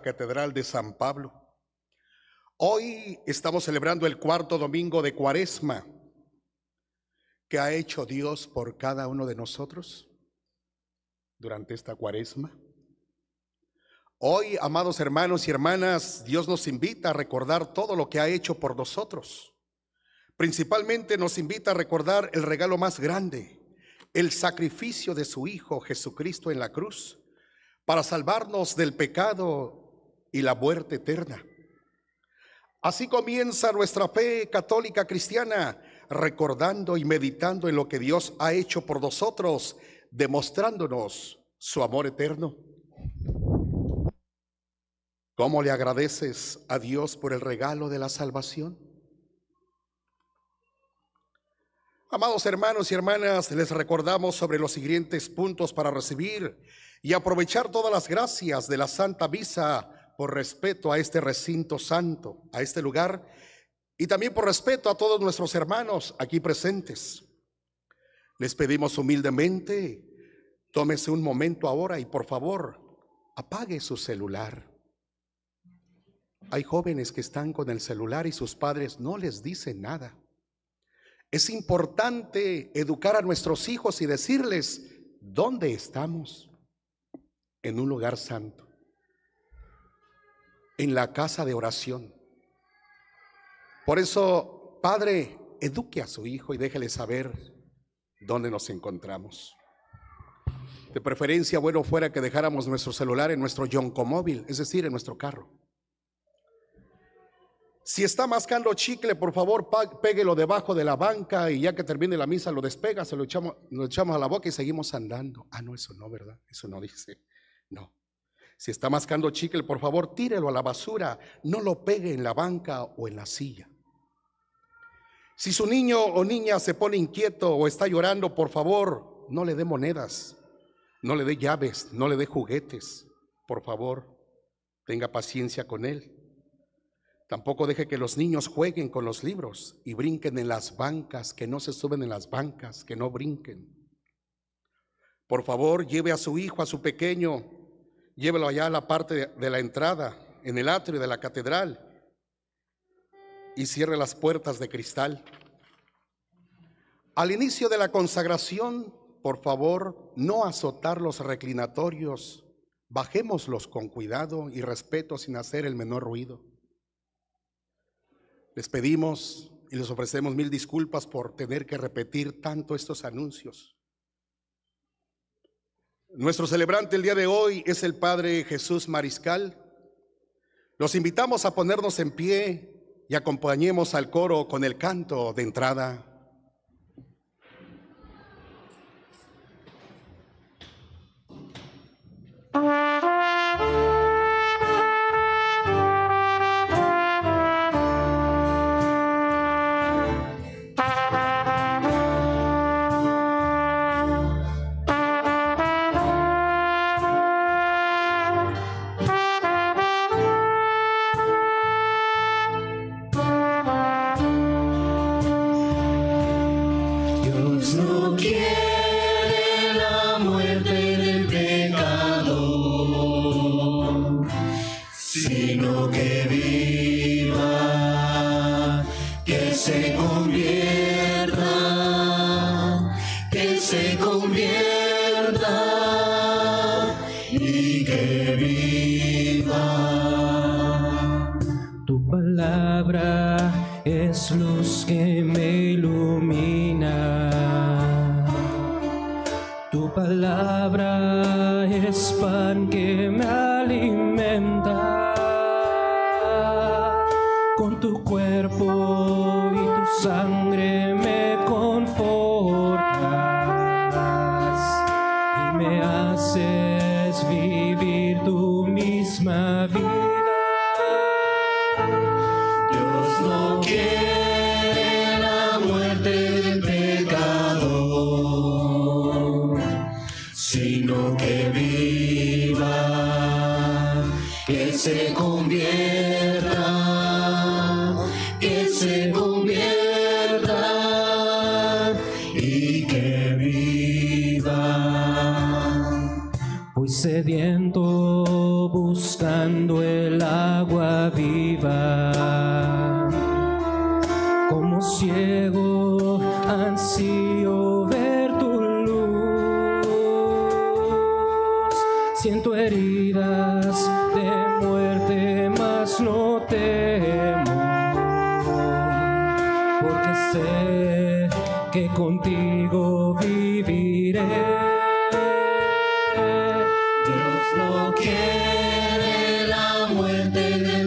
Catedral de San Pablo. Hoy estamos celebrando el cuarto domingo de Cuaresma. ¿Qué ha hecho Dios por cada uno de nosotros durante esta Cuaresma? Hoy, amados hermanos y hermanas, Dios nos invita a recordar todo lo que ha hecho por nosotros. Principalmente nos invita a recordar el regalo más grande, el sacrificio de su Hijo Jesucristo en la cruz, para salvarnos del pecado y la muerte eterna. Así comienza nuestra fe católica cristiana, recordando y meditando en lo que Dios ha hecho por nosotros, demostrándonos su amor eterno. ¿Cómo le agradeces a Dios por el regalo de la salvación? Amados hermanos y hermanas, les recordamos sobre los siguientes puntos para recibir y aprovechar todas las gracias de la Santa Misa por respeto a este recinto santo, a este lugar, y también por respeto a todos nuestros hermanos aquí presentes. Les pedimos humildemente, tómese un momento ahora y por favor, apague su celular. Hay jóvenes que están con el celular y sus padres no les dicen nada. Es importante educar a nuestros hijos y decirles dónde estamos, en un lugar santo, en la casa de oración. Por eso, padre, eduque a su hijo y déjele saber dónde nos encontramos. De preferencia, bueno fuera que dejáramos nuestro celular en nuestro yoncomóvil, es decir, en nuestro carro. Si está mascando chicle, por favor, péguelo debajo de la banca y ya que termine la misa lo despega, se lo echamos a la boca y seguimos andando. Ah, no, eso no, ¿verdad? Eso no dice. No. Si está mascando chicle, por favor, tírelo a la basura, no lo pegue en la banca o en la silla. Si su niño o niña se pone inquieto o está llorando, por favor, no le dé monedas, no le dé llaves, no le dé juguetes. Por favor, tenga paciencia con él. Tampoco deje que los niños jueguen con los libros y brinquen en las bancas, que no se suben en las bancas, que no brinquen. Por favor, lleve a su hijo, a su pequeño, llévelo allá a la parte de la entrada, en el atrio de la catedral, y cierre las puertas de cristal. Al inicio de la consagración, por favor, no azotar los reclinatorios, bajémoslos con cuidado y respeto sin hacer el menor ruido. Les pedimos y les ofrecemos mil disculpas por tener que repetir tanto estos anuncios. Nuestro celebrante el día de hoy es el Padre Jesús Mariscal. Los invitamos a ponernos en pie y acompañemos al coro con el canto de entrada. Luz que me ilumina, tu palabra es pan que me alimenta, con tu cuerpo y tu sangre me confortas y me haces vivir tu misma vida. Dios no quiere la muerte del pecador, sino que viva, que se convierta, y que viva. Pues sediento buscan corriendo el agua viva. Como ciego ansío ver tu luz. Siento heridas de muerte, mas no temo, porque sé que contigo viviré. Dios no quiere la muerte del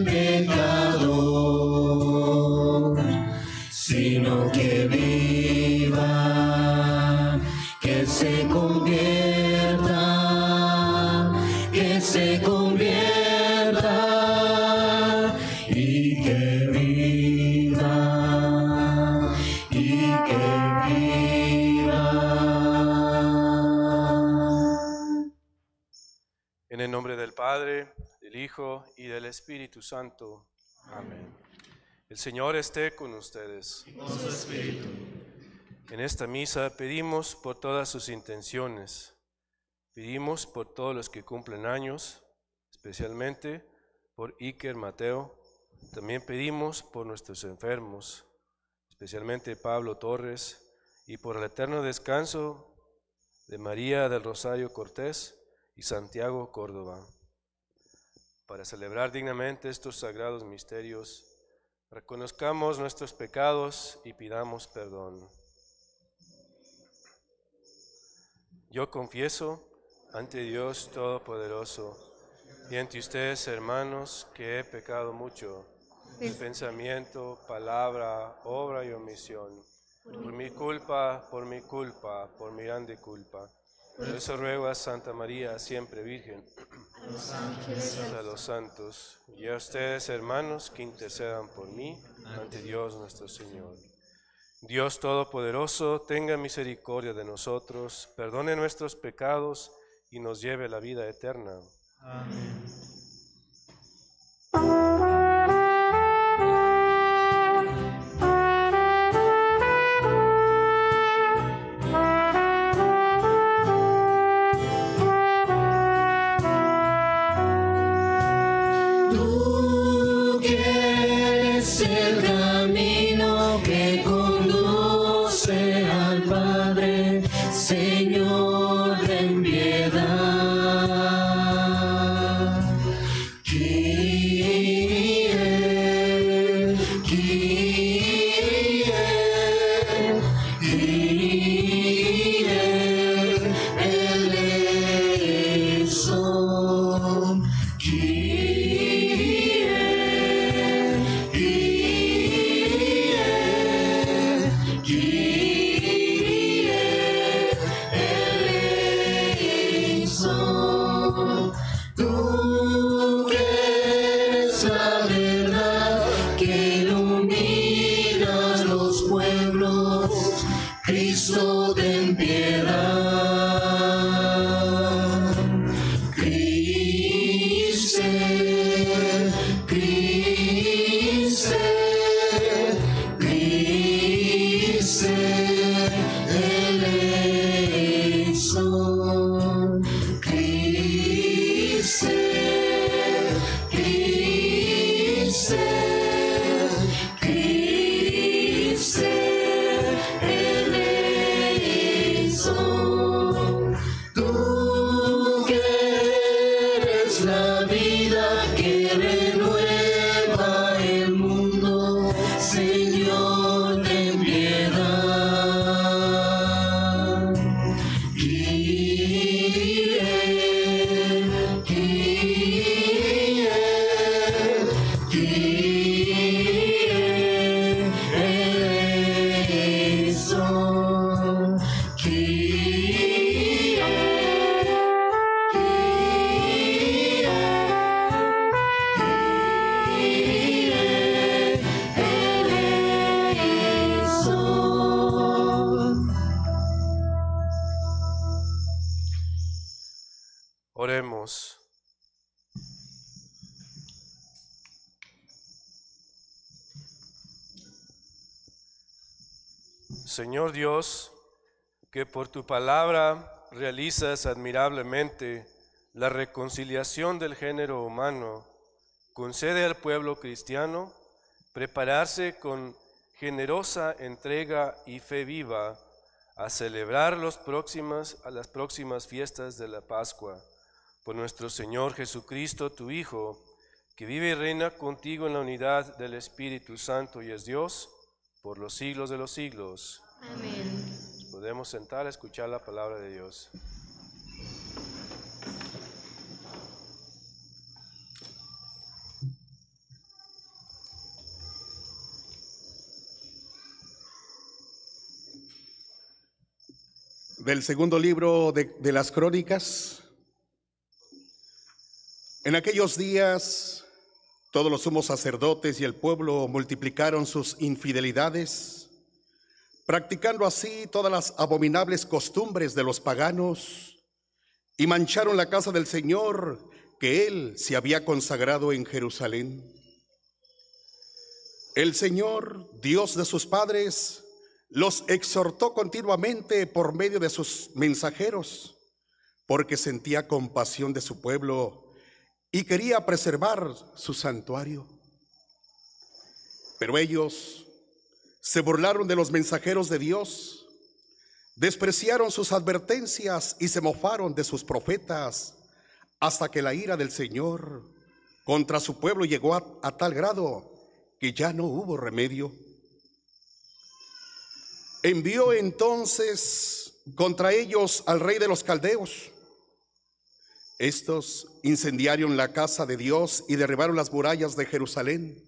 pecador, sino que viva, que se convierta, y que viva, En el nombre del Padre, del Hijo y del Espíritu Santo. Amén. El Señor esté con ustedes. Y con su espíritu. En esta misa pedimos por todas sus intenciones. Pedimos por todos los que cumplen años, especialmente por Iker Mateo. También pedimos por nuestros enfermos, especialmente Pablo Torres, y por el eterno descanso de María del Rosario Cortés y Santiago Córdoba. Para celebrar dignamente estos sagrados misterios, reconozcamos nuestros pecados y pidamos perdón. Yo confieso ante Dios Todopoderoso y ante ustedes, hermanos, que he pecado mucho en pensamiento, palabra, obra y omisión, por mi culpa, por mi grande culpa. Por eso ruego a Santa María, siempre Virgen, a los santos y a ustedes, hermanos, que intercedan por mí ante Dios nuestro Señor. Dios Todopoderoso, tenga misericordia de nosotros, perdone nuestros pecados y nos lleve a la vida eterna. Amén. Tú que eres el camino que conduce al Padre, Señor, ten piedad. Tú que eres la verdad que ilumina los pueblos, Cristo, ten piedad. Cristo, Cristo, Cristo, eleison. Cristo, Cristo, Cristo, eleison. Tú que eres la vida que renueva el mundo, Señor, ten piedad. Oremos. Señor Dios, que por tu palabra realizas admirablemente la reconciliación del género humano concede al pueblo cristiano prepararse con generosa entrega y fe viva a celebrar las próximas fiestas de la Pascua, por nuestro Señor Jesucristo, tu Hijo, que vive y reina contigo en la unidad del Espíritu Santo y es Dios por los siglos de los siglos. Amén. Nos podemos sentar a escuchar la palabra de Dios. Del segundo libro de las Crónicas. En aquellos días, todos los sumos sacerdotes y el pueblo multiplicaron sus infidelidades, practicando así todas las abominables costumbres de los paganos, y mancharon la casa del Señor que Él se había consagrado en Jerusalén. El Señor, Dios de sus padres, los exhortó continuamente por medio de sus mensajeros, porque sentía compasión de su pueblo y quería preservar su santuario. Pero ellos se burlaron de los mensajeros de Dios, despreciaron sus advertencias y se mofaron de sus profetas, hasta que la ira del Señor contra su pueblo llegó a tal grado que ya no hubo remedio. Envió entonces contra ellos al rey de los caldeos. Estos incendiaron la casa de Dios y derribaron las murallas de Jerusalén.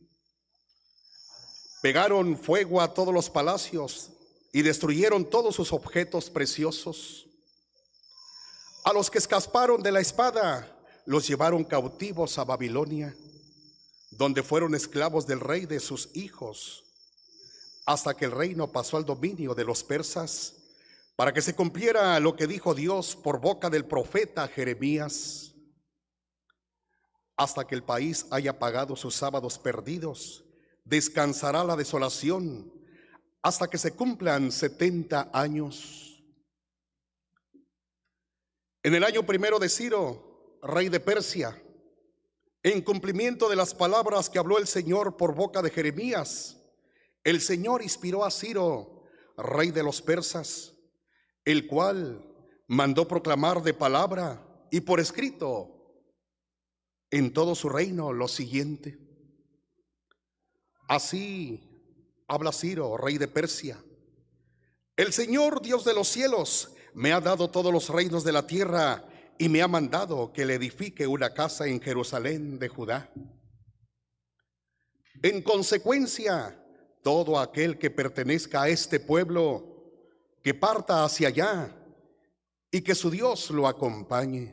Pegaron fuego a todos los palacios y destruyeron todos sus objetos preciosos. A los que escaparon de la espada los llevaron cautivos a Babilonia, donde fueron esclavos del rey de sus hijos, hasta que el reino pasó al dominio de los persas, para que se cumpliera lo que dijo Dios por boca del profeta Jeremías. Hasta que el país haya pagado sus sábados perdidos, descansará la desolación, hasta que se cumplan 70 años. En el año primero de Ciro, rey de Persia, en cumplimiento de las palabras que habló el Señor por boca de Jeremías, el Señor inspiró a Ciro, rey de los persas, el cual mandó proclamar de palabra y por escrito en todo su reino lo siguiente: así habla Ciro, rey de Persia: el Señor, Dios de los cielos, me ha dado todos los reinos de la tierra y me ha mandado que le edifique una casa en Jerusalén de Judá. En consecuencia, todo aquel que pertenezca a este pueblo, que parta hacia allá y que su Dios lo acompañe.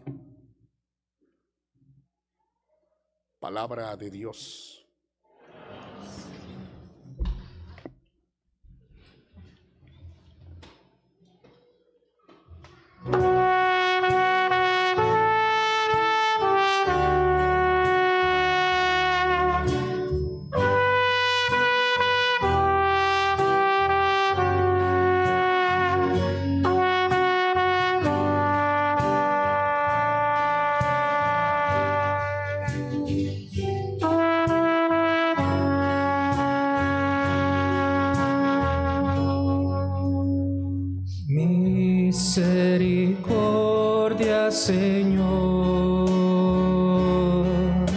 Palabra de Dios. Misericordia, Señor.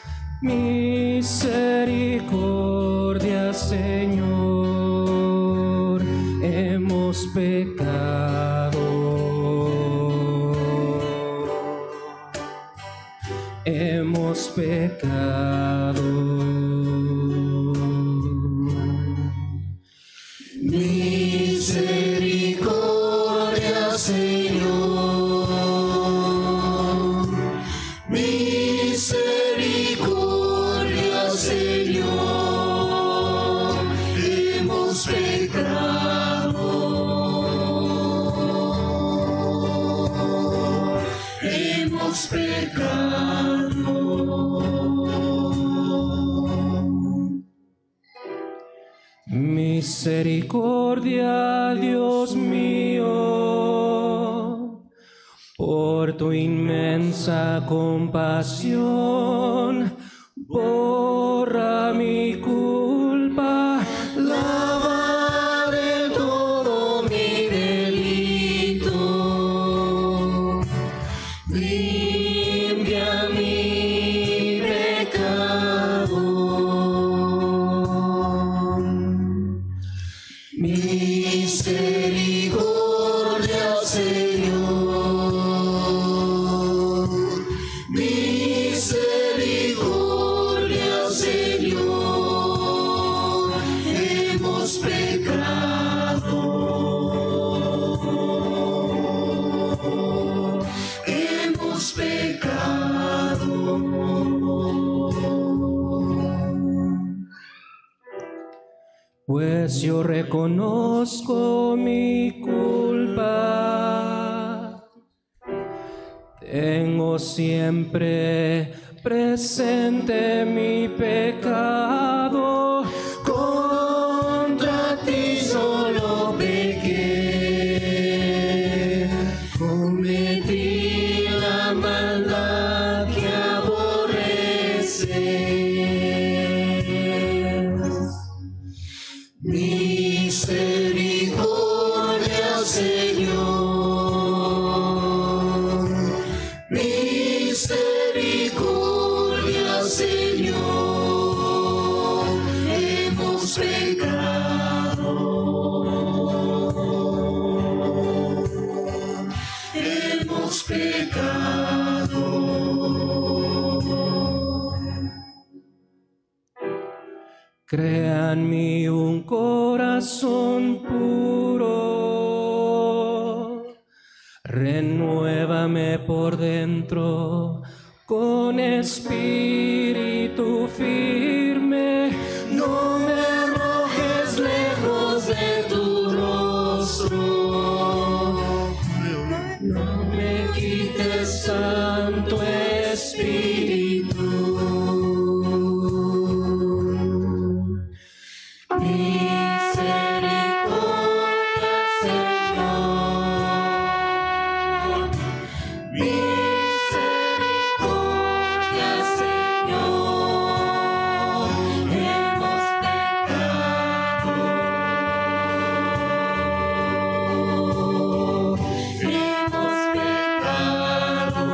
Misericordia, Señor. Hemos pecado. Hemos pecado. Misericordia, Señor. Misericordia, Señor. Hemos pecado. Hemos pecado. Misericordia, Dios mío, por tu inmensa compasión, por Señor, hemos pecado. Hemos pecado. Pues yo reconozco mi culpa, tengo siempre presente mi pecado. Contra ti solo pequé, cometí la maldad que aborreces. Misericordia, Señor. Misericordia, Señor. Hemos pecado. Hemos pecado. Crea en mí un corazón puro, renuévame por dentro con espíritu firme. No me arrojes lejos de tu rostro. No me quites Santo Espíritu. Misericordia, Señor. Misericordia, Señor. Hemos pecado. Hemos pecado.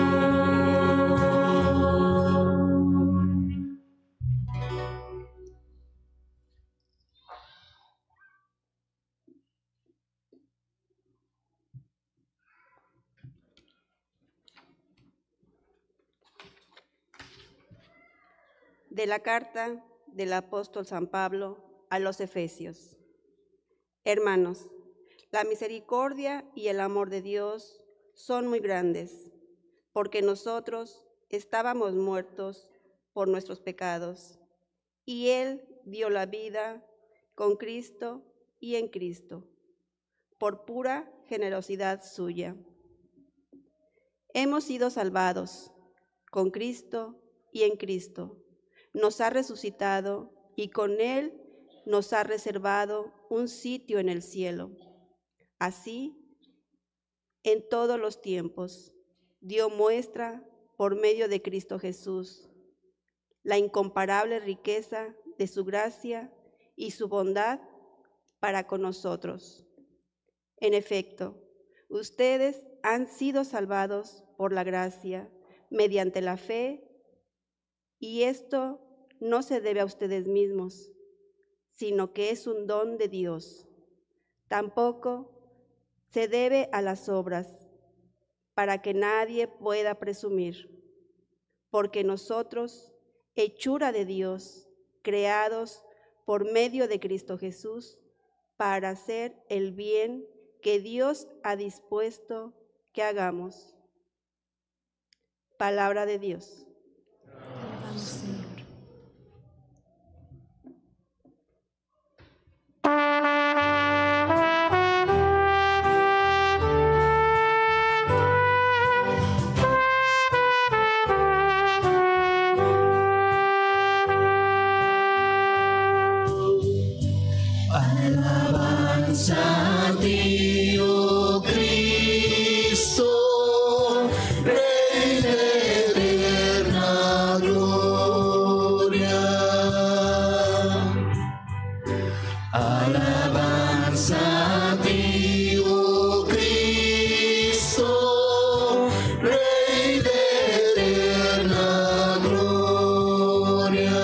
De la carta del apóstol San Pablo a los Efesios. Hermanos, la misericordia y el amor de Dios son muy grandes, porque nosotros estábamos muertos por nuestros pecados, y Él dio la vida con Cristo y en Cristo, por pura generosidad suya. Hemos sido salvados con Cristo y en Cristo. Nos ha resucitado y con Él nos ha reservado un sitio en el cielo. Así, en todos los tiempos, dio muestra por medio de Cristo Jesús la incomparable riqueza de su gracia y su bondad para con nosotros. En efecto, ustedes han sido salvados por la gracia mediante la fe, y esto no se debe a ustedes mismos, sino que es un don de Dios. Tampoco se debe a las obras, para que nadie pueda presumir, porque nosotros, hechura de Dios, creados por medio de Cristo Jesús, para hacer el bien que Dios ha dispuesto que hagamos. Palabra de Dios. Alabanza a ti, oh Cristo, Rey de eterna gloria. Alabanza a ti, oh Cristo, Rey de eterna gloria.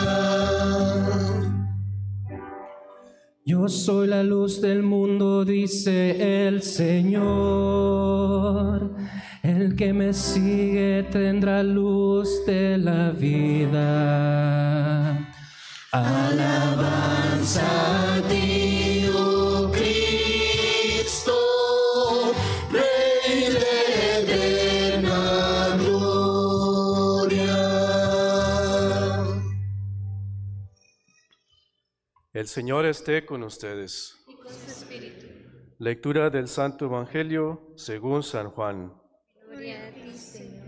Yo soy la luz del mundo, dice el Señor. El que me sigue tendrá luz de la vida. alabanza a ti, oh Cristo, Rey de eterna gloria. El Señor esté con ustedes. Lectura del Santo Evangelio según San Juan. Gloria a ti, Señor.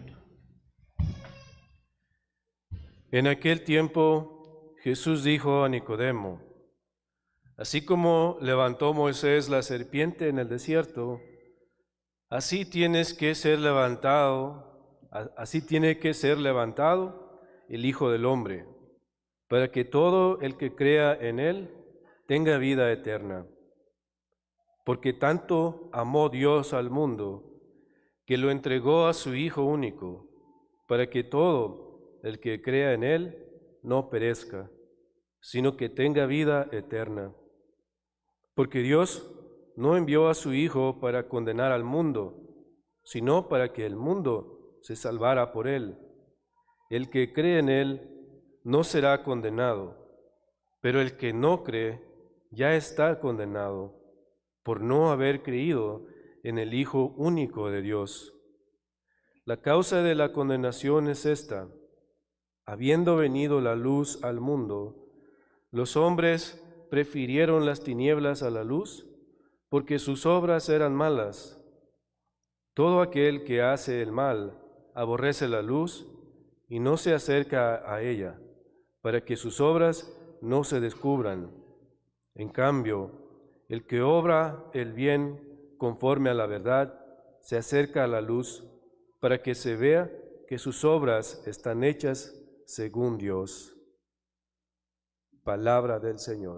En aquel tiempo Jesús dijo a Nicodemo: así como levantó Moisés la serpiente en el desierto, así tiene que ser levantado el Hijo del Hombre, para que todo el que crea en él tenga vida eterna. Porque tanto amó Dios al mundo, que lo entregó a su Hijo único, para que todo el que crea en él no perezca, sino que tenga vida eterna. Porque Dios no envió a su Hijo para condenar al mundo, sino para que el mundo se salvara por él. El que cree en él no será condenado, pero el que no cree ya está condenado, por no haber creído en el Hijo único de Dios. La causa de la condenación es esta: habiendo venido la luz al mundo, los hombres prefirieron las tinieblas a la luz, porque sus obras eran malas. Todo aquel que hace el mal aborrece la luz y no se acerca a ella, para que sus obras no se descubran. En cambio, el que obra el bien conforme a la verdad se acerca a la luz, para que se vea que sus obras están hechas según Dios. Palabra del Señor.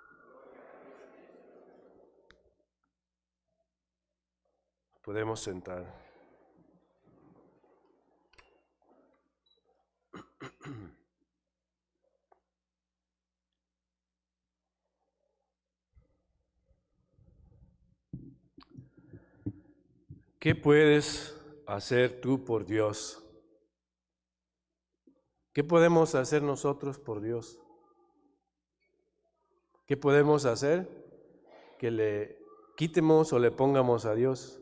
Podemos sentar. ¿Qué puedes hacer tú por Dios? ¿Qué podemos hacer nosotros por Dios? ¿Qué podemos hacer que le quitemos o le pongamos a Dios?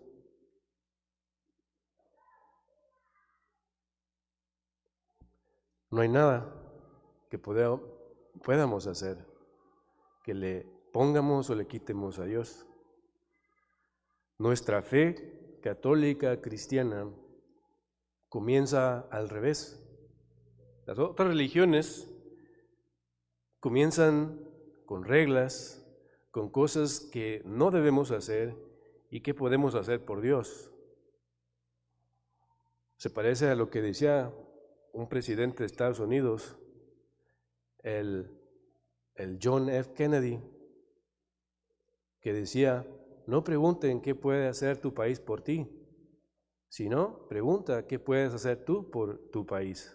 No hay nada que podamos hacer que le pongamos o le quitemos a Dios. Nuestra fe católica cristiana comienza al revés. Las otras religiones comienzan con reglas, con cosas que no debemos hacer y que podemos hacer por Dios. Se parece a lo que decía un presidente de Estados Unidos, el John F. Kennedy, que decía: no pregunten qué puede hacer tu país por ti, sino pregunta qué puedes hacer tú por tu país.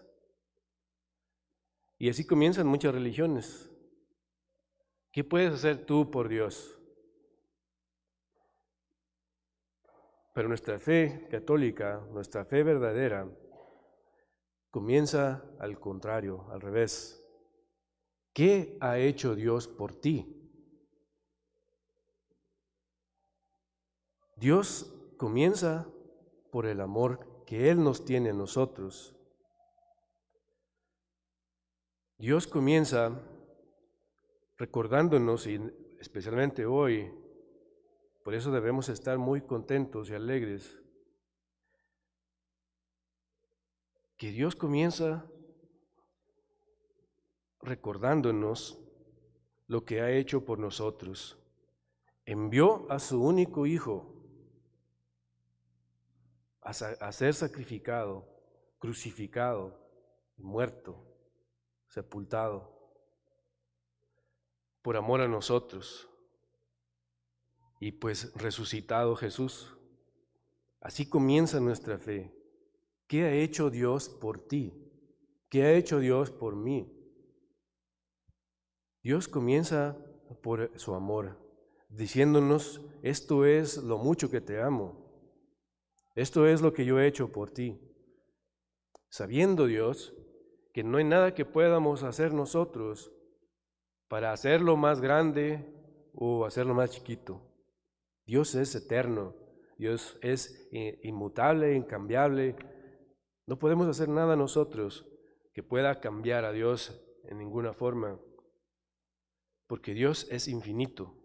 Y así comienzan muchas religiones. ¿Qué puedes hacer tú por Dios? Pero nuestra fe católica, nuestra fe verdadera, comienza al contrario, al revés. ¿Qué ha hecho Dios por ti? Dios comienza por el amor que Él nos tiene a nosotros. Dios comienza recordándonos, y especialmente hoy, por eso debemos estar muy contentos y alegres, que Dios comienza recordándonos lo que ha hecho por nosotros. Envió a su único Hijo a ser sacrificado, crucificado, muerto, sepultado, por amor a nosotros, y pues resucitado Jesús. Así comienza nuestra fe. ¿Qué ha hecho Dios por ti? ¿Qué ha hecho Dios por mí? Dios comienza por su amor, diciéndonos: esto es lo mucho que te amo. Esto es lo que yo he hecho por ti. Sabiendo Dios que no hay nada que podamos hacer nosotros para hacerlo más grande o hacerlo más chiquito. Dios es eterno, Dios es inmutable, incambiable. No podemos hacer nada nosotros que pueda cambiar a Dios en ninguna forma, porque Dios es infinito.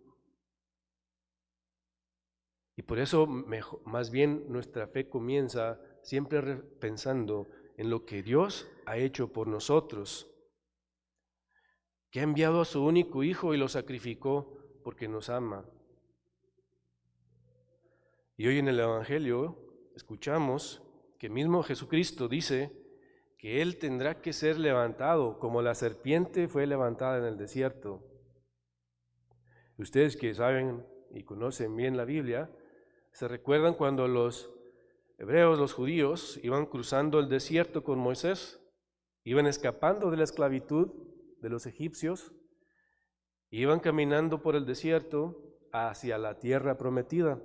Y por eso más bien nuestra fe comienza siempre pensando en lo que Dios ha hecho por nosotros, que ha enviado a su único Hijo y lo sacrificó porque nos ama. Y hoy en el Evangelio escuchamos que mismo Jesucristo dice que Él tendrá que ser levantado como la serpiente fue levantada en el desierto. Ustedes que saben y conocen bien la Biblia, se recuerdan cuando los hebreos, los judíos, iban cruzando el desierto con Moisés, iban escapando de la esclavitud de los egipcios, iban caminando por el desierto hacia la tierra prometida.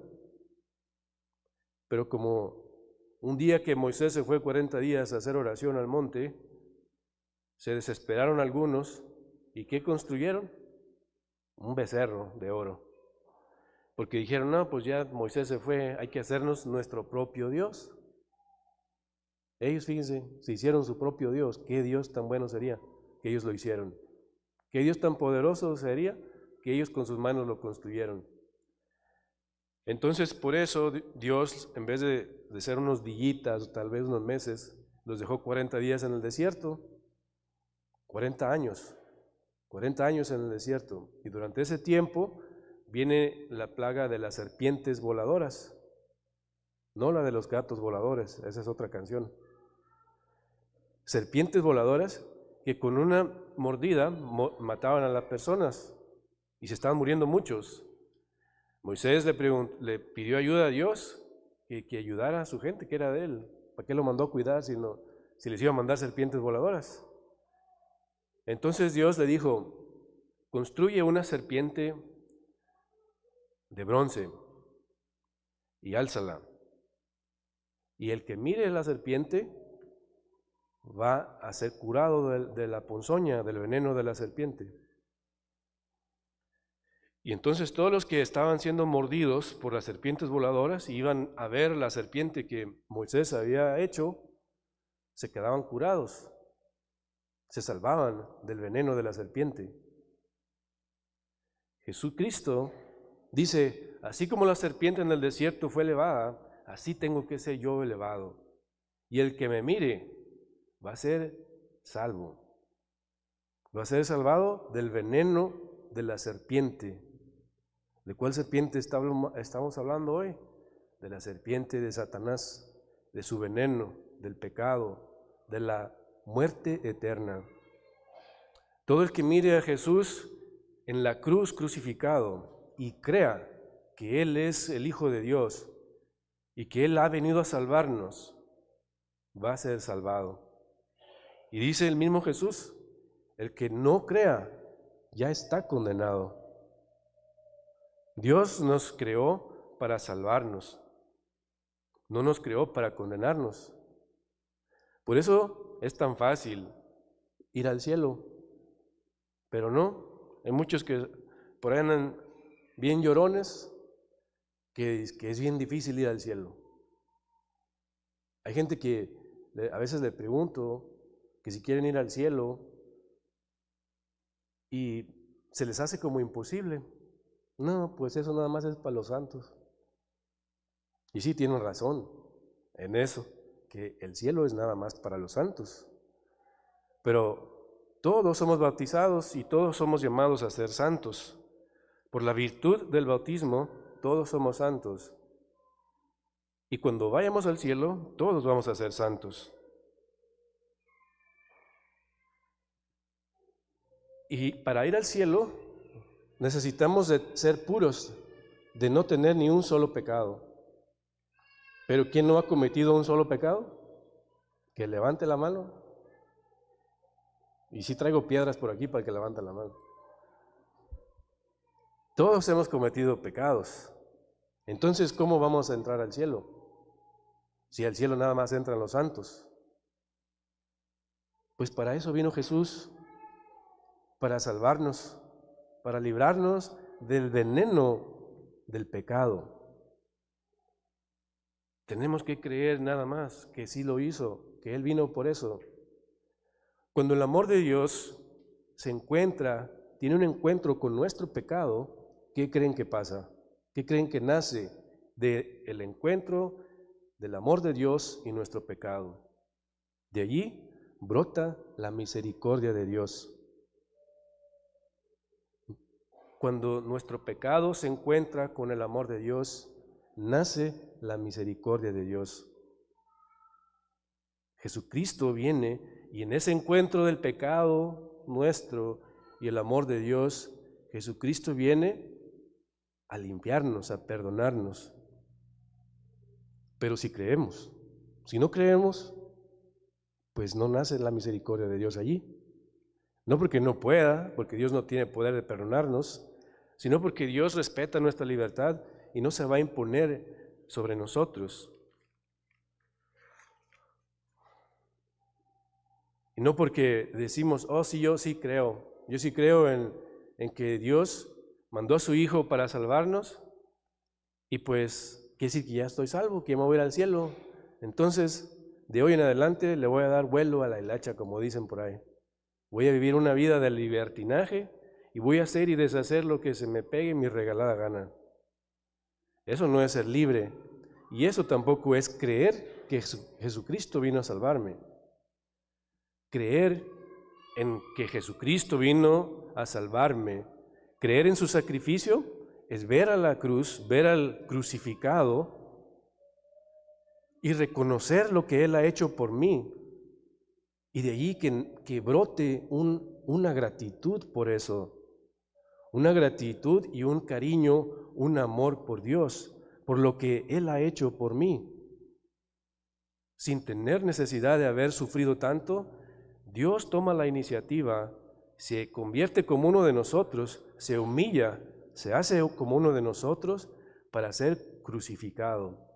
Pero como un día que Moisés se fue 40 días a hacer oración al monte, se desesperaron algunos, ¿y qué construyeron? Un becerro de oro. Porque dijeron, no, pues ya Moisés se fue, hay que hacernos nuestro propio Dios. Ellos, fíjense, se hicieron su propio Dios. ¿Qué Dios tan bueno sería que ellos lo hicieron? ¿Qué Dios tan poderoso sería que ellos con sus manos lo construyeron? Entonces, por eso Dios, en vez de ser unos dillitas, tal vez unos meses, los dejó 40 días en el desierto, 40 años en el desierto. Y durante ese tiempo viene la plaga de las serpientes voladoras, no la de los gatos voladores, esa es otra canción. Serpientes voladoras que con una mordida mataban a las personas y se estaban muriendo muchos. Moisés le pidió ayuda a Dios, que ayudara a su gente, que era de él. ¿Para qué lo mandó a cuidar si les iba a mandar serpientes voladoras? Entonces Dios le dijo, construye una serpiente de bronce y álzala. Y el que mire la serpiente va a ser curado de la ponzoña, del veneno de la serpiente. Y entonces todos los que estaban siendo mordidos por las serpientes voladoras iban a ver la serpiente que Moisés había hecho, se quedaban curados, se salvaban del veneno de la serpiente. Jesucristo dice, así como la serpiente en el desierto fue elevada, así tengo que ser yo elevado. Y el que me mire va a ser salvo. Va a ser salvado del veneno de la serpiente. ¿De cuál serpiente estamos hablando hoy? De la serpiente de Satanás, de su veneno, del pecado, de la muerte eterna. Todo el que mire a Jesús en la cruz crucificado y crea que Él es el Hijo de Dios y que Él ha venido a salvarnos, va a ser salvado. Y dice el mismo Jesús, el que no crea ya está condenado. Dios nos creó para salvarnos, no nos creó para condenarnos. Por eso es tan fácil ir al cielo, pero no, hay muchos que por ahí andan bien llorones, que es bien difícil ir al cielo. Hay gente que a veces le pregunto que si quieren ir al cielo y se les hace como imposible. No, pues eso nada más es para los santos. Y sí, tienen razón en eso, que el cielo es nada más para los santos. Pero todos somos bautizados y todos somos llamados a ser santos. Por la virtud del bautismo, todos somos santos. Y cuando vayamos al cielo, todos vamos a ser santos. Y para ir al cielo necesitamos de ser puros, de no tener ni un solo pecado. Pero ¿quién no ha cometido un solo pecado? Que levante la mano. Y sí traigo piedras por aquí para que levante la mano. Todos hemos cometido pecados. Entonces, ¿cómo vamos a entrar al cielo? Si al cielo nada más entran los santos. Pues para eso vino Jesús, para salvarnos. para librarnos del veneno del pecado. Tenemos que creer nada más que sí lo hizo, que Él vino por eso. Cuando el amor de Dios tiene un encuentro con nuestro pecado, ¿qué creen que pasa? ¿Qué creen que nace del encuentro del amor de Dios y nuestro pecado? De allí brota la misericordia de Dios. Cuando nuestro pecado se encuentra con el amor de Dios, nace la misericordia de Dios. Jesucristo viene y en ese encuentro del pecado nuestro y el amor de Dios, Jesucristo viene a limpiarnos, a perdonarnos. Pero si creemos, si no creemos, pues no nace la misericordia de Dios allí. No porque no pueda, porque Dios no tiene poder de perdonarnos, sino porque Dios respeta nuestra libertad y no se va a imponer sobre nosotros. Y no porque decimos, oh sí, yo sí creo en que Dios mandó a su Hijo para salvarnos y pues quiere decir que ya estoy salvo, que me voy a ir al cielo. Entonces, de hoy en adelante le voy a dar vuelo a la hilacha, como dicen por ahí. Voy a vivir una vida de libertinaje y voy a hacer y deshacer lo que se me pegue mi regalada gana. Eso no es ser libre y eso tampoco es creer que Jesucristo vino a salvarme. Creer en que Jesucristo vino a salvarme, creer en su sacrificio, es ver a la cruz, ver al crucificado y reconocer lo que Él ha hecho por mí. Y de allí que brote una gratitud por eso, una gratitud y un cariño, un amor por Dios, por lo que Él ha hecho por mí. Sin tener necesidad de haber sufrido tanto, Dios toma la iniciativa, se convierte como uno de nosotros, se humilla, se hace como uno de nosotros para ser crucificado.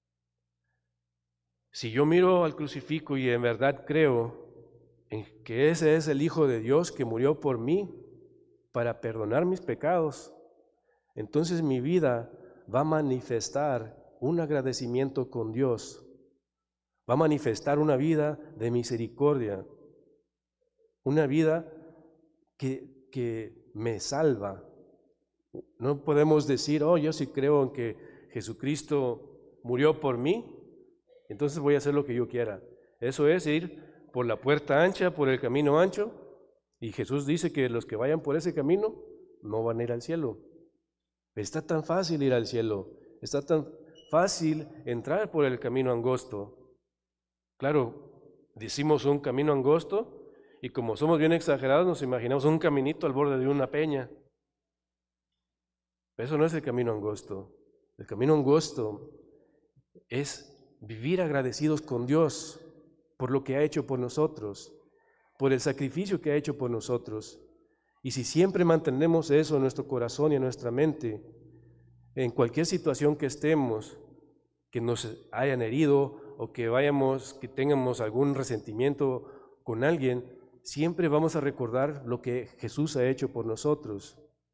Si yo miro al crucifijo y en verdad creo en que ese es el Hijo de Dios que murió por mí para perdonar mis pecados, entonces mi vida va a manifestar un agradecimiento con Dios, va a manifestar una vida de misericordia, una vida que me salva. No podemos decir, oh, yo sí creo en que Jesucristo murió por mí, entonces voy a hacer lo que yo quiera. Eso es ir por la puerta ancha, por el camino ancho, y Jesús dice que los que vayan por ese camino no van a ir al cielo. Está tan fácil ir al cielo, está tan fácil entrar por el camino angosto. Claro, decimos un camino angosto, y como somos bien exagerados, nos imaginamos un caminito al borde de una peña. Pero eso no es el camino angosto. El camino angosto es vivir agradecidos con Dios por lo que ha hecho por nosotros, por el sacrificio que ha hecho por nosotros. Y si siempre mantenemos eso en nuestro corazón y en nuestra mente, en cualquier situación que estemos, que nos hayan herido o que tengamos algún resentimiento con alguien, siempre vamos a recordar lo que Jesús ha hecho por nosotros.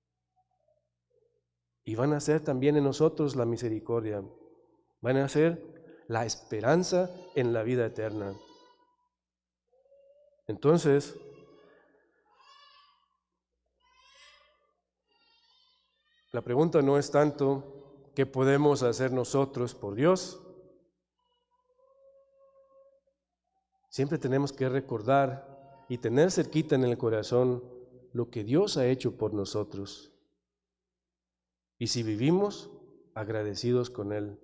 Y van a ser también en nosotros la misericordia, van a ser la esperanza en la vida eterna. Entonces, la pregunta no es tanto qué podemos hacer nosotros por Dios. Siempre tenemos que recordar y tener cerquita en el corazón lo que Dios ha hecho por nosotros. Y si vivimos agradecidos con Él,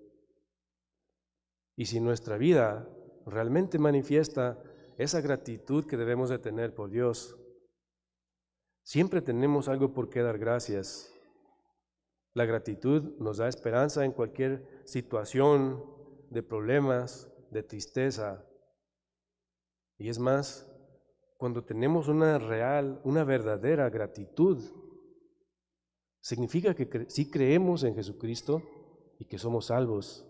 y si nuestra vida realmente manifiesta esa gratitud que debemos de tener por Dios, siempre tenemos algo por qué dar gracias. La gratitud nos da esperanza en cualquier situación de problemas, de tristeza. Y es más, cuando tenemos una verdadera gratitud, significa que sí creemos en Jesucristo y que somos salvos.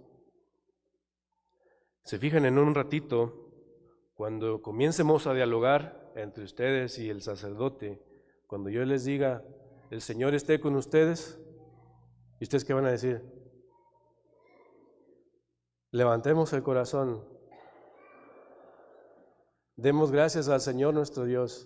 Se fijan en un ratito, cuando comiencemos a dialogar entre ustedes y el sacerdote, cuando yo les diga el Señor esté con ustedes. ¿Y ustedes qué van a decir? Levantemos el corazón. Demos gracias al Señor nuestro Dios.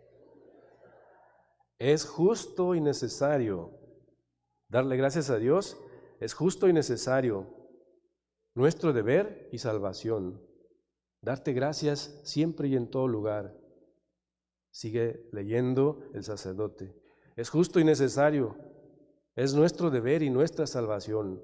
Es justo y necesario darle gracias a Dios. Es justo y necesario, nuestro deber y salvación. Darte gracias siempre y en todo lugar. Sigue leyendo el sacerdote. Es justo y necesario. Es nuestro deber y nuestra salvación.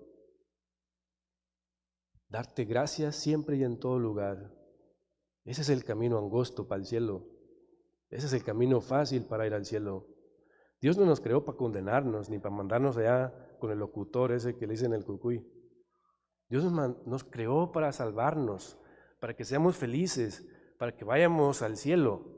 Darte gracias siempre y en todo lugar. Ese es el camino angosto para el cielo. Ese es el camino fácil para ir al cielo. Dios no nos creó para condenarnos, ni para mandarnos allá con el locutor ese que le dicen el cucuy. Dios nos creó para salvarnos, para que seamos felices, para que vayamos al cielo.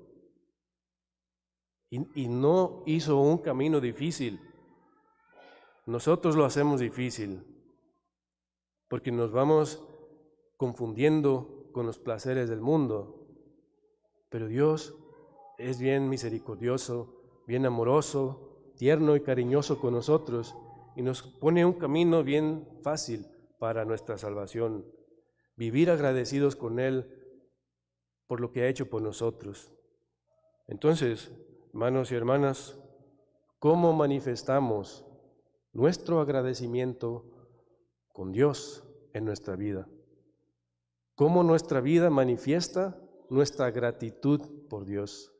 Y no hizo un camino difícil. Nosotros lo hacemos difícil, porque nos vamos confundiendo con los placeres del mundo. Pero Dios es bien misericordioso, bien amoroso, tierno y cariñoso con nosotros, y nos pone un camino bien fácil para nuestra salvación. Vivir agradecidos con Él por lo que ha hecho por nosotros. Entonces, hermanos y hermanas, ¿cómo manifestamos nuestro agradecimiento con Dios en nuestra vida? ¿Cómo nuestra vida manifiesta nuestra gratitud por Dios?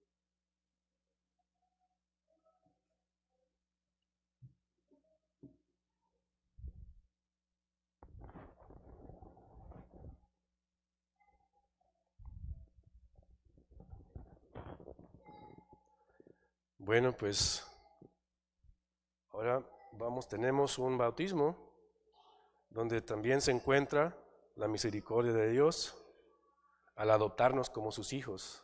Bueno, pues ahora tenemos un bautismo donde también se encuentra la misericordia de Dios al adoptarnos como sus hijos.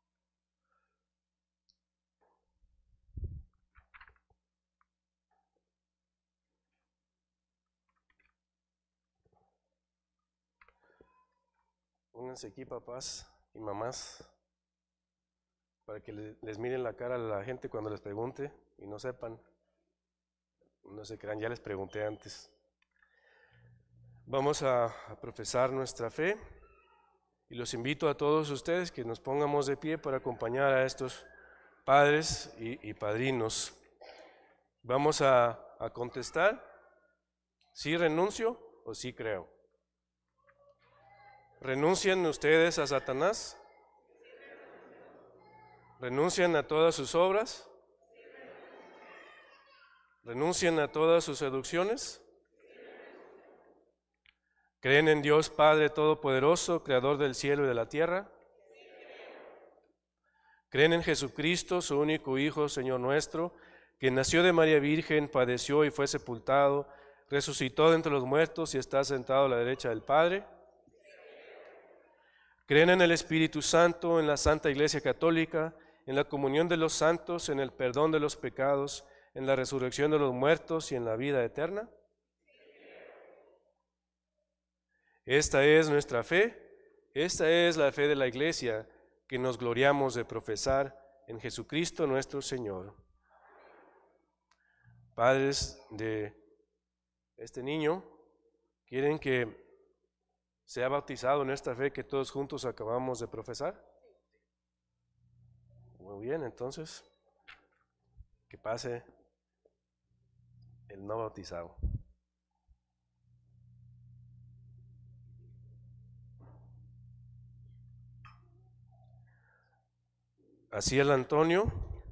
Pónganse aquí, papás y mamás, para que les miren la cara a la gente cuando les pregunte y no sepan. No se crean, ya les pregunté antes. Vamos a profesar nuestra fe y los invito a todos ustedes que nos pongamos de pie para acompañar a estos padres y padrinos. Vamos a contestar, ¿sí renuncio o sí creo? ¿Renuncian ustedes a Satanás? ¿Renuncian a todas sus obras? ¿Renuncian a todas sus seducciones? ¿Creen en Dios Padre Todopoderoso, Creador del cielo y de la tierra? ¿Creen en Jesucristo, su único Hijo, Señor nuestro, que nació de María Virgen, padeció y fue sepultado, resucitó de entre los muertos y está sentado a la derecha del Padre? ¿Creen en el Espíritu Santo, en la Santa Iglesia Católica, en la comunión de los santos, en el perdón de los pecados, en la resurrección de los muertos y en la vida eterna? Esta es nuestra fe, esta es la fe de la Iglesia que nos gloriamos de profesar en Jesucristo nuestro Señor. Padres de este niño, ¿quieren que sea bautizado en esta fe que todos juntos acabamos de profesar? Muy bien, entonces, que pase el no bautizado. Así el Antonio,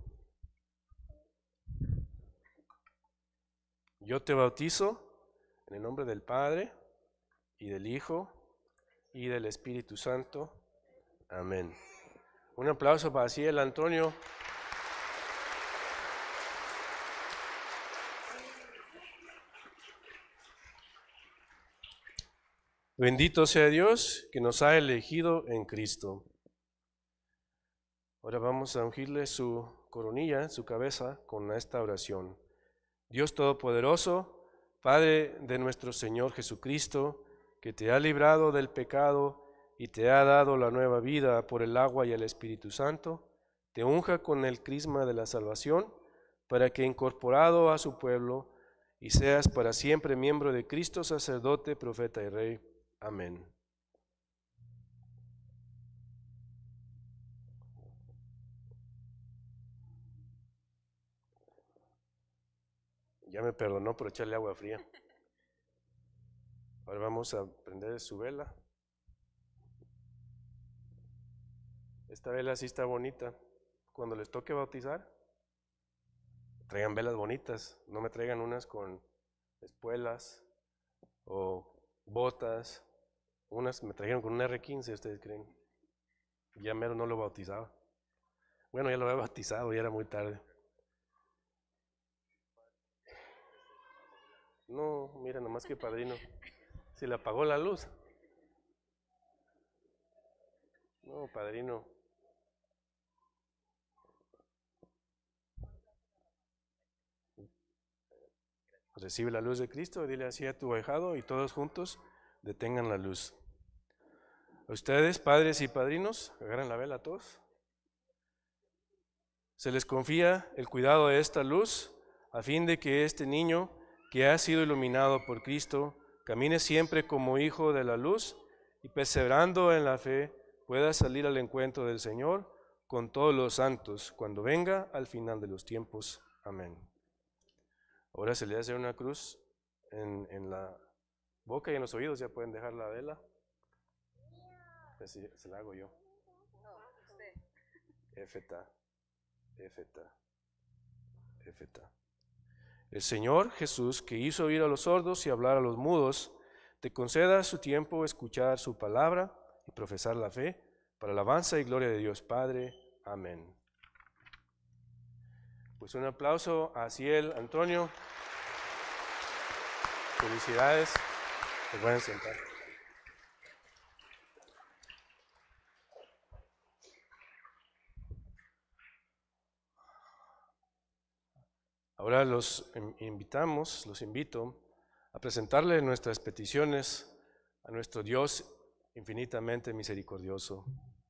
yo te bautizo en el nombre del Padre y del Hijo y del Espíritu Santo. Amén. Un aplauso para así el Antonio. Bendito sea Dios que nos ha elegido en Cristo. Ahora vamos a ungirle su coronilla, su cabeza, con esta oración. Dios Todopoderoso, Padre de nuestro Señor Jesucristo, que te ha librado del pecado y te ha dado la nueva vida por el agua y el Espíritu Santo, te unja con el crisma de la salvación, para que incorporado a su pueblo y seas para siempre miembro de Cristo, sacerdote, profeta y rey. Amén. Ya me perdonó por echarle agua fría. Ahora vamos a prender su vela. Esta vela sí está bonita. Cuando les toque bautizar, traigan velas bonitas. No me traigan unas con espuelas o botas. Unas me trajeron con un R15, ¿ustedes creen? Ya mero no lo bautizaba. Bueno, ya lo había bautizado, ya era muy tarde. No, mira, nomás que padrino. Se le apagó la luz. No, padrino. Recibe la luz de Cristo, dile así a tu ahijado y todos juntos detengan la luz. A ustedes, padres y padrinos, agarran la vela a todos. Se les confía el cuidado de esta luz a fin de que este niño que ha sido iluminado por Cristo camine siempre como hijo de la luz y perseverando en la fe pueda salir al encuentro del Señor con todos los santos cuando venga al final de los tiempos. Amén. Ahora se le hace una cruz en la boca y en los oídos, ya pueden dejar la vela. Así se la hago yo. Éfeta, éfeta, éfeta. El Señor Jesús, que hizo oír a los sordos y hablar a los mudos, te conceda su tiempo escuchar su palabra y profesar la fe, para alabanza y gloria de Dios Padre. Amén. Pues un aplauso a Ciel Antonio. Felicidades. Se pueden sentar. Ahora los invito a presentarle nuestras peticiones a nuestro Dios infinitamente misericordioso.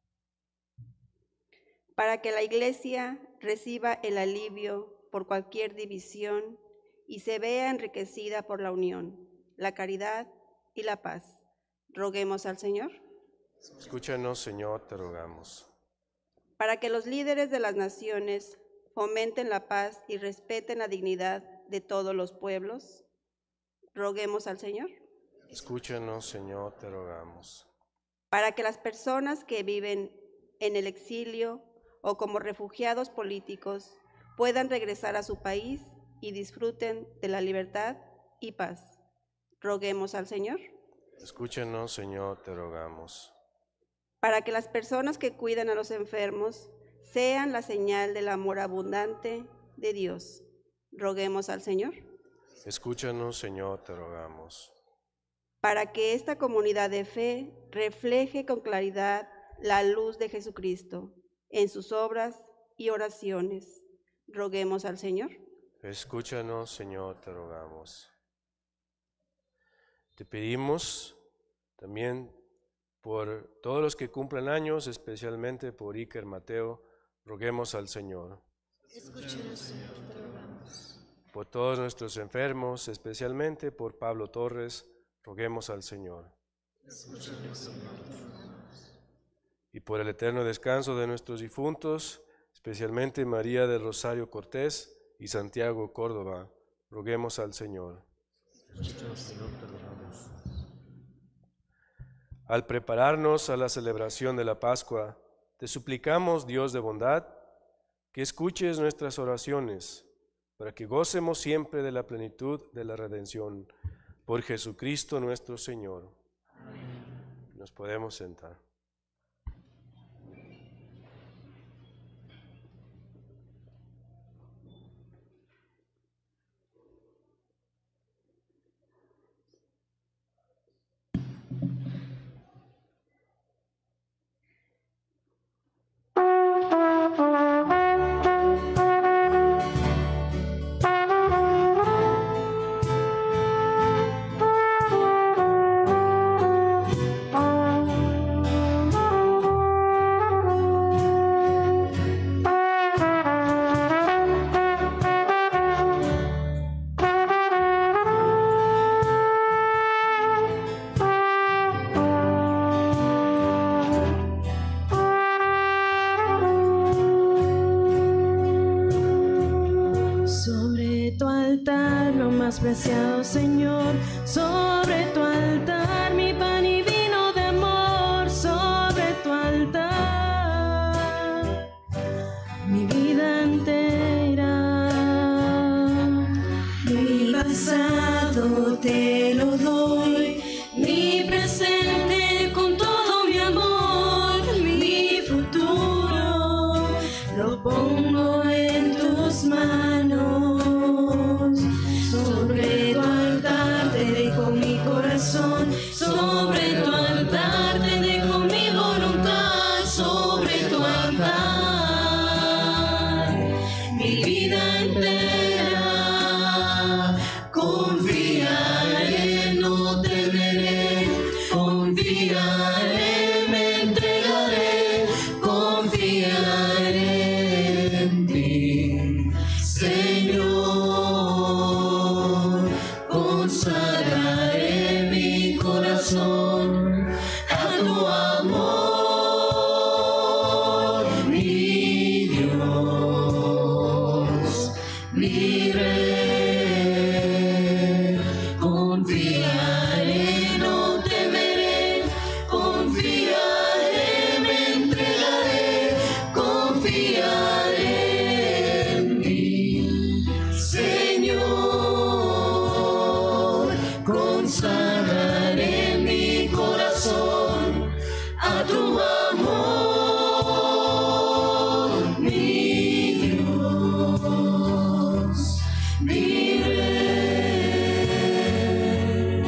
Para que la Iglesia reciba el alivio por cualquier división y se vea enriquecida por la unión, la caridad y la paz. Roguemos al Señor. Escúchanos, Señor, te rogamos. Para que los líderes de las naciones fomenten la paz y respeten la dignidad de todos los pueblos. Roguemos al Señor. Escúchanos, Señor, te rogamos. Para que las personas que viven en el exilio o como refugiados políticos puedan regresar a su país y disfruten de la libertad y paz. Roguemos al Señor. Escúchanos, Señor, te rogamos. Para que las personas que cuidan a los enfermos sean la señal del amor abundante de Dios. Roguemos al Señor. Escúchanos, Señor, te rogamos. Para que esta comunidad de fe refleje con claridad la luz de Jesucristo en sus obras y oraciones. Roguemos al Señor. Escúchanos, Señor, te rogamos. Te pedimos también por todos los que cumplen años, especialmente por Iker Mateo, roguemos al Señor. Escúchanos, Señor, te rogamos. Por todos nuestros enfermos, especialmente por Pablo Torres, roguemos al Señor. Escúchanos, Señor, te rogamos. Y por el eterno descanso de nuestros difuntos, especialmente María del Rosario Cortés y Santiago Córdoba, roguemos al Señor. Escúchanos, Señor, te rogamos. Al prepararnos a la celebración de la Pascua, te suplicamos, Dios de bondad, que escuches nuestras oraciones, para que gocemos siempre de la plenitud de la redención. Por Jesucristo nuestro Señor. Amén. Nos podemos sentar. más preciado, Señor, sobre tu altar, mi pan y vino de amor, sobre tu altar, mi vida entera, mi pasado te lo doy, mi presente con todo mi amor, mi futuro lo pongo en tus manos. Sobre tu altar te dejo mi corazón, sobre tu altar te dejo mi voluntad, sobre tu altar mi vida entera. Confiaré, no temeré, confiaré, me entregaré, confiaré en ti, Señor. Consagraré mi corazón a tu amor, mi Dios, mi Rey. Confiaré, no temeré, confiaré, me entregaré, confiaré en ti, Señor. Consagraré mi corazón a tu amor, mi Dios, mi Rey.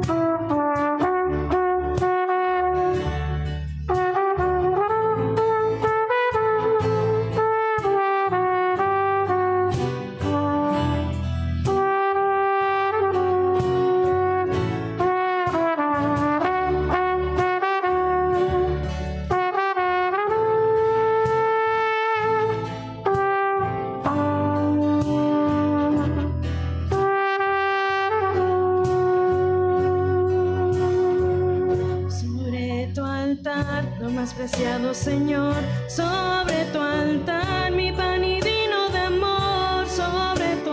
Sobre tu altar, lo más preciado, Señor, sobre tu altar, mi pan y vino de amor, sobre tu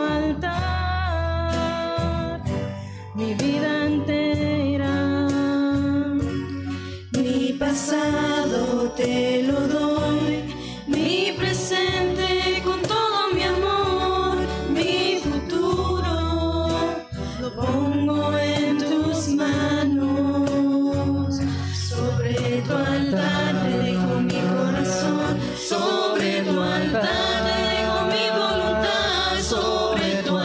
altar, mi vida entera, mi pasado te lo doy, mi presente con todo mi amor, mi futuro lo pongo en tus manos. Sobre tu altar te dejo mi corazón, sobre tu altar te dejo mi voluntad, sobre tu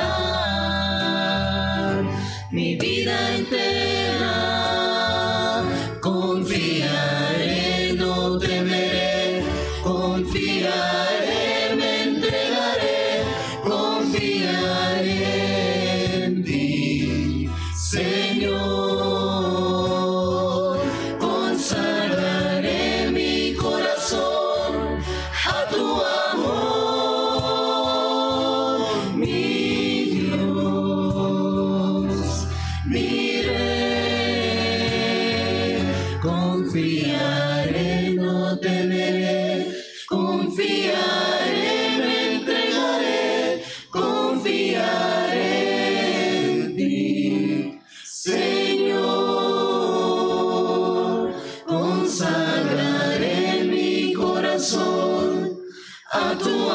altar mi vida entera. Confiaré, no temeré, confiaré, me entregaré, confiaré en ti, Señor. Consagraré mi corazón a tu amor, mi Dios, mi Rey. Confiaré, no temeré, confiaré, me entregaré, confiaré en ti, Señor. Consagraré mi corazón a tu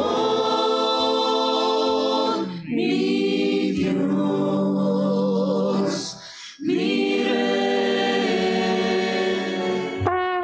amor, mi Dios, mi Rey.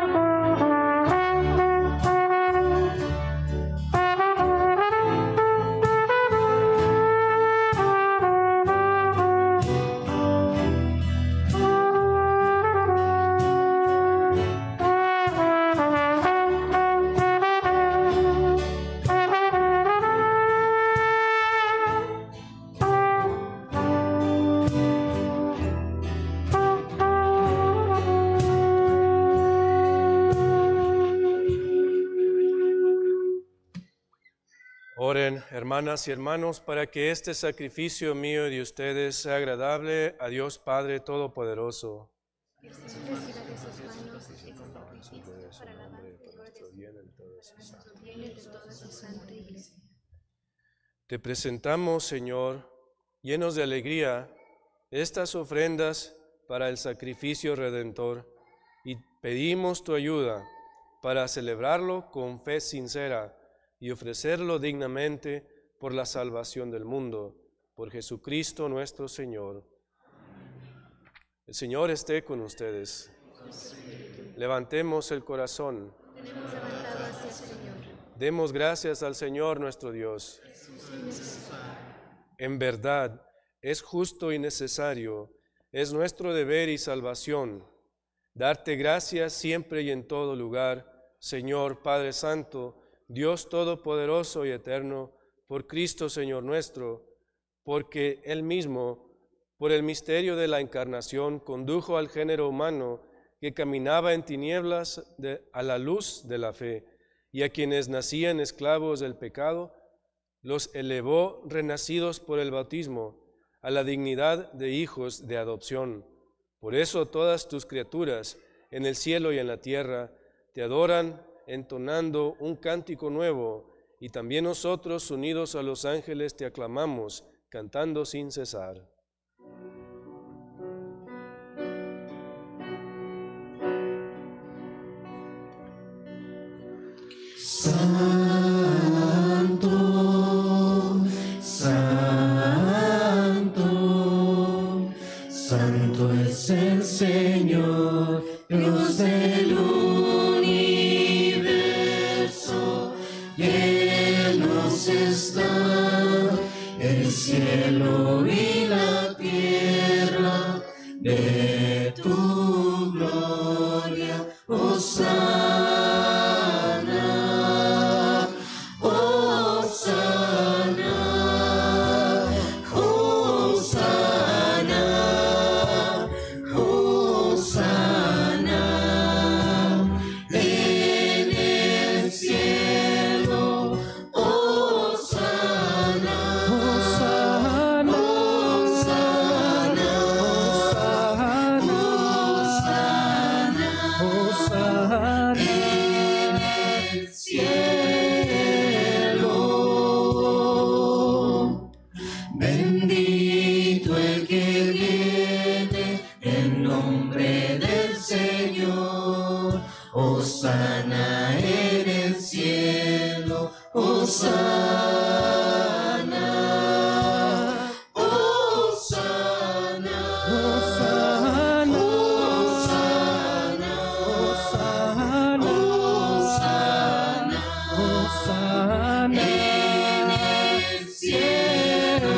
Oren, hermanas y hermanos, para que este sacrificio mío y de ustedes sea agradable a Dios Padre Todopoderoso. Te presentamos, Señor, llenos de alegría, estas ofrendas para el sacrificio redentor y pedimos tu ayuda para celebrarlo con fe sincera y ofrecerlo dignamente por la salvación del mundo, por Jesucristo nuestro Señor. El Señor esté con ustedes. Levantemos el corazón. Demos gracias al Señor nuestro Dios. En verdad, es justo y necesario, es nuestro deber y salvación, darte gracias siempre y en todo lugar, Señor Padre Santo, Dios Todopoderoso y Eterno, por Cristo Señor nuestro, porque Él mismo, por el misterio de la encarnación, condujo al género humano que caminaba en tinieblas a la luz de la fe, y a quienes nacían esclavos del pecado, los elevó renacidos por el bautismo a la dignidad de hijos de adopción. Por eso todas tus criaturas en el cielo y en la tierra te adoran entonando un cántico nuevo, y también nosotros unidos a los ángeles te aclamamos cantando sin cesar. Santo, santo, santo es el Señor, Dios del universo. Llenos está el cielo y la tierra de tu gloria, Hosana. Bendito el que viene en nombre del Señor, Hosana en el cielo, Hosana, Hosana, Hosana, Hosana, Hosana, Hosana en el cielo.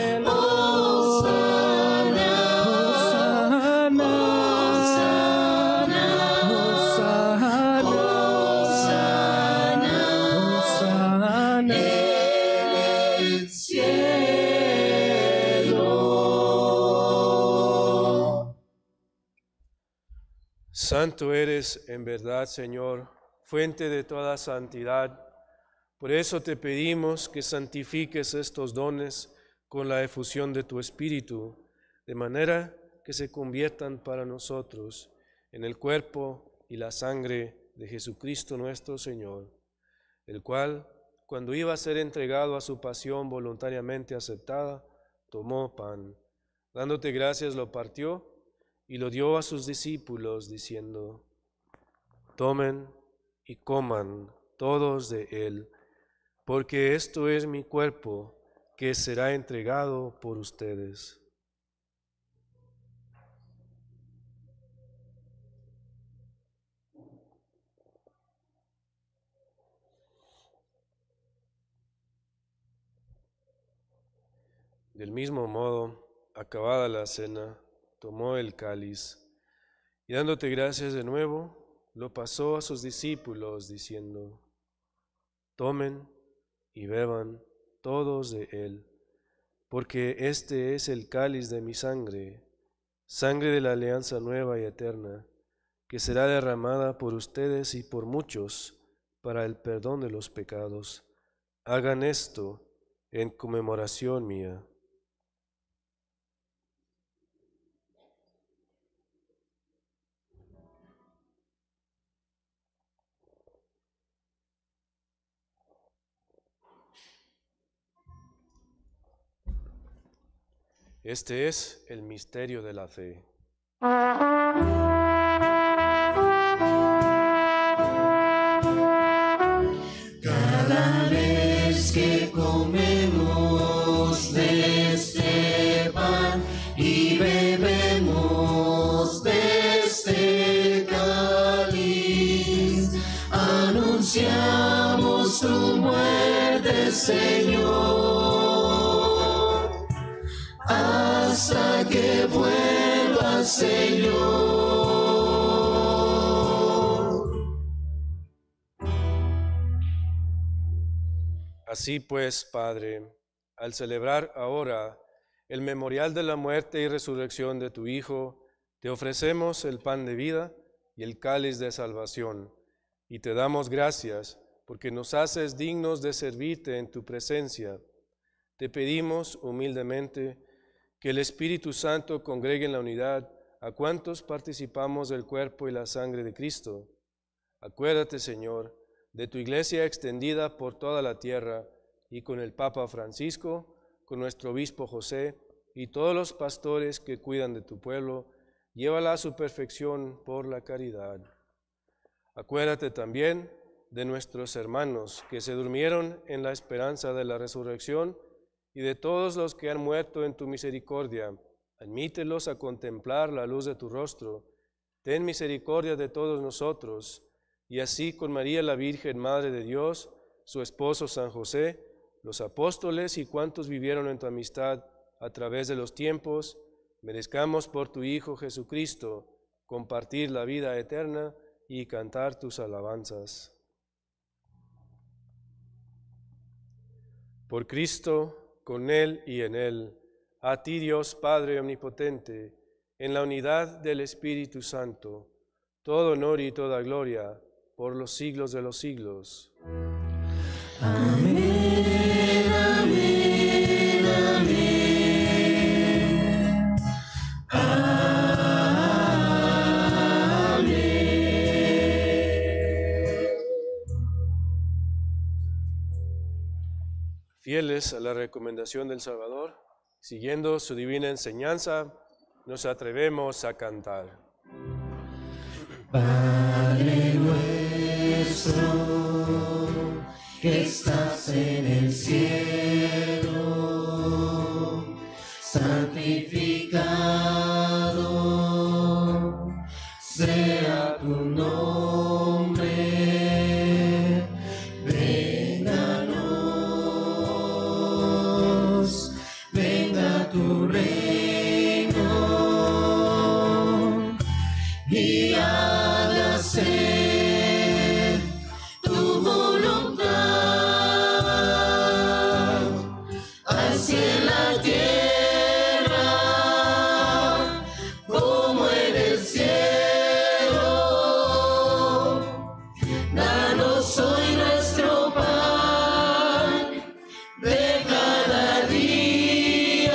Santo eres en verdad, Señor, fuente de toda santidad. Por eso te pedimos que santifiques estos dones con la efusión de tu Espíritu, de manera que se conviertan para nosotros en el cuerpo y la sangre de Jesucristo nuestro Señor, el cual, cuando iba a ser entregado a su pasión voluntariamente aceptada, tomó pan, dándote gracias lo partió y lo dio a sus discípulos, diciendo: tomen y coman todos de él, porque esto es mi cuerpo que será entregado por ustedes. Del mismo modo, acabada la cena, tomó el cáliz y dándote gracias de nuevo, lo pasó a sus discípulos, diciendo: tomen y beban todos de él, porque este es el cáliz de mi sangre, sangre de la alianza nueva y eterna, que será derramada por ustedes y por muchos para el perdón de los pecados. Hagan esto en conmemoración mía. Este es el misterio de la fe. Cada vez que comemos de este pan y bebemos de este cáliz, anunciamos tu muerte, Señor, hasta que vuelvas, Señor. Así pues, Padre, al celebrar ahora el memorial de la muerte y resurrección de tu Hijo, te ofrecemos el pan de vida y el cáliz de salvación, y te damos gracias porque nos haces dignos de servirte en tu presencia. Te pedimos humildemente que el Espíritu Santo congregue en la unidad a cuantos participamos del cuerpo y la sangre de Cristo. Acuérdate, Señor, de tu iglesia extendida por toda la tierra, y con el Papa Francisco, con nuestro obispo José, y todos los pastores que cuidan de tu pueblo, llévala a su perfección por la caridad. Acuérdate también de nuestros hermanos que se durmieron en la esperanza de la resurrección, y de todos los que han muerto en tu misericordia. Admítelos a contemplar la luz de tu rostro. Ten misericordia de todos nosotros, y así con María la Virgen, Madre de Dios, su esposo San José, los apóstoles y cuantos vivieron en tu amistad a través de los tiempos, merezcamos por tu Hijo Jesucristo compartir la vida eterna y cantar tus alabanzas. Por Cristo, con Él y en Él, a ti Dios Padre Omnipotente, en la unidad del Espíritu Santo, todo honor y toda gloria, por los siglos de los siglos. Amén, amén, amén. Amén. Fieles a la recomendación del Salvador, siguiendo su divina enseñanza, nos atrevemos a cantar. Padre nuestro, que estás en el cielo, santificado sea tu nombre, venga tu reino, y hágase tu voluntad, así en la tierra como en el cielo. Danos hoy nuestro pan de cada día,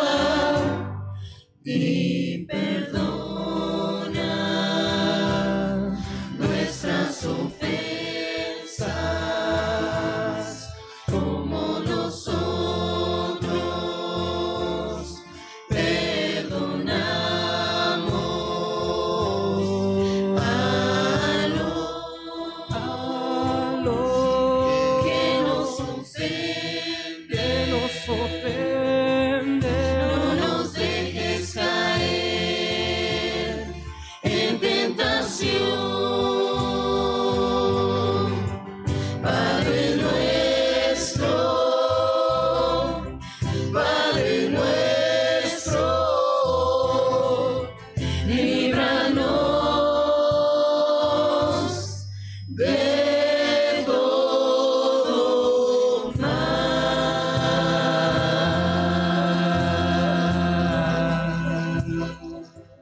y perdona nuestras ofensas, como nosotros perdonamos a los que nos ofenden. No nos dejes caer en tentación. Padre nuestro, líbranos de todo mal.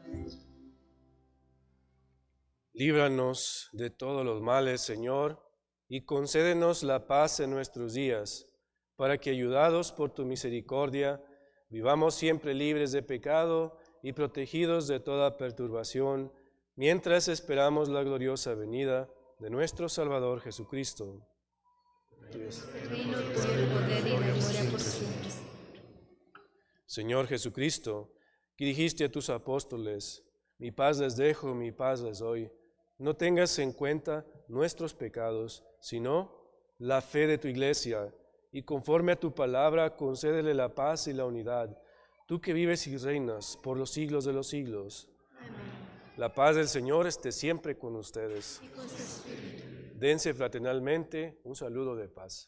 Líbranos de todos los males, Señor, y concédenos la paz en nuestros días, para que, ayudados por tu misericordia, vivamos siempre libres de pecado y protegidos de toda perturbación, mientras esperamos la gloriosa venida de nuestro Salvador Jesucristo. Reino, poder y gloria por siempre. Señor Jesucristo, que dijiste a tus apóstoles, mi paz les dejo, mi paz les doy, no tengas en cuenta nuestros pecados, sino la fe de tu iglesia, y conforme a tu palabra concédele la paz y la unidad, tú que vives y reinas por los siglos de los siglos. La paz del Señor esté siempre con ustedes. Dense fraternalmente un saludo de paz.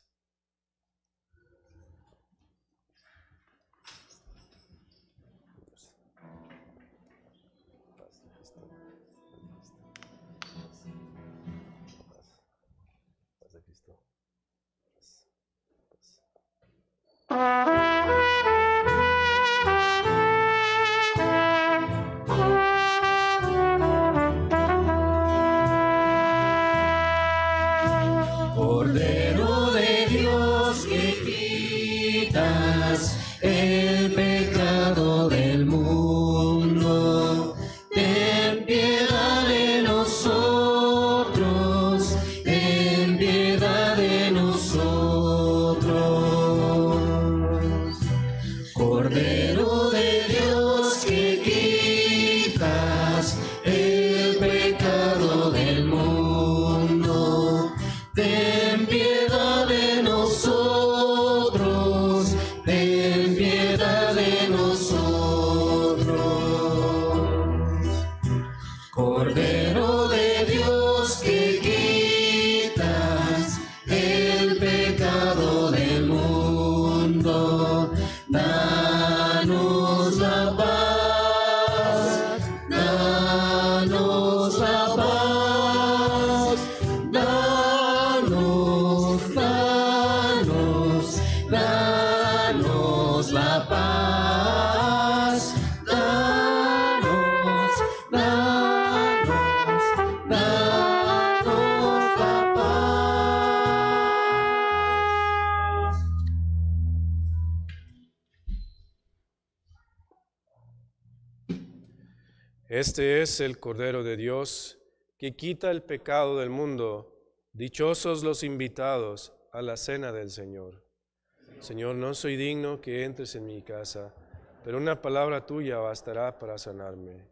Cordero de Dios que quitas el pecado del mundo, ten piedad de nosotros, ten piedad de nosotros. Cordero de Dios que quitas el pecado del mundo, ten piedad de nosotros, ten piedad de nosotros. Cordero de Dios que quitas el pecado del mundo, danos la paz, danos la paz, danos, danos, danos la paz, danos, danos, danos la paz. Este es el Cordero de Dios que quita el pecado del mundo. Dichosos los invitados a la cena del Señor. Señor, no soy digno que entres en mi casa, pero una palabra tuya bastará para sanarme.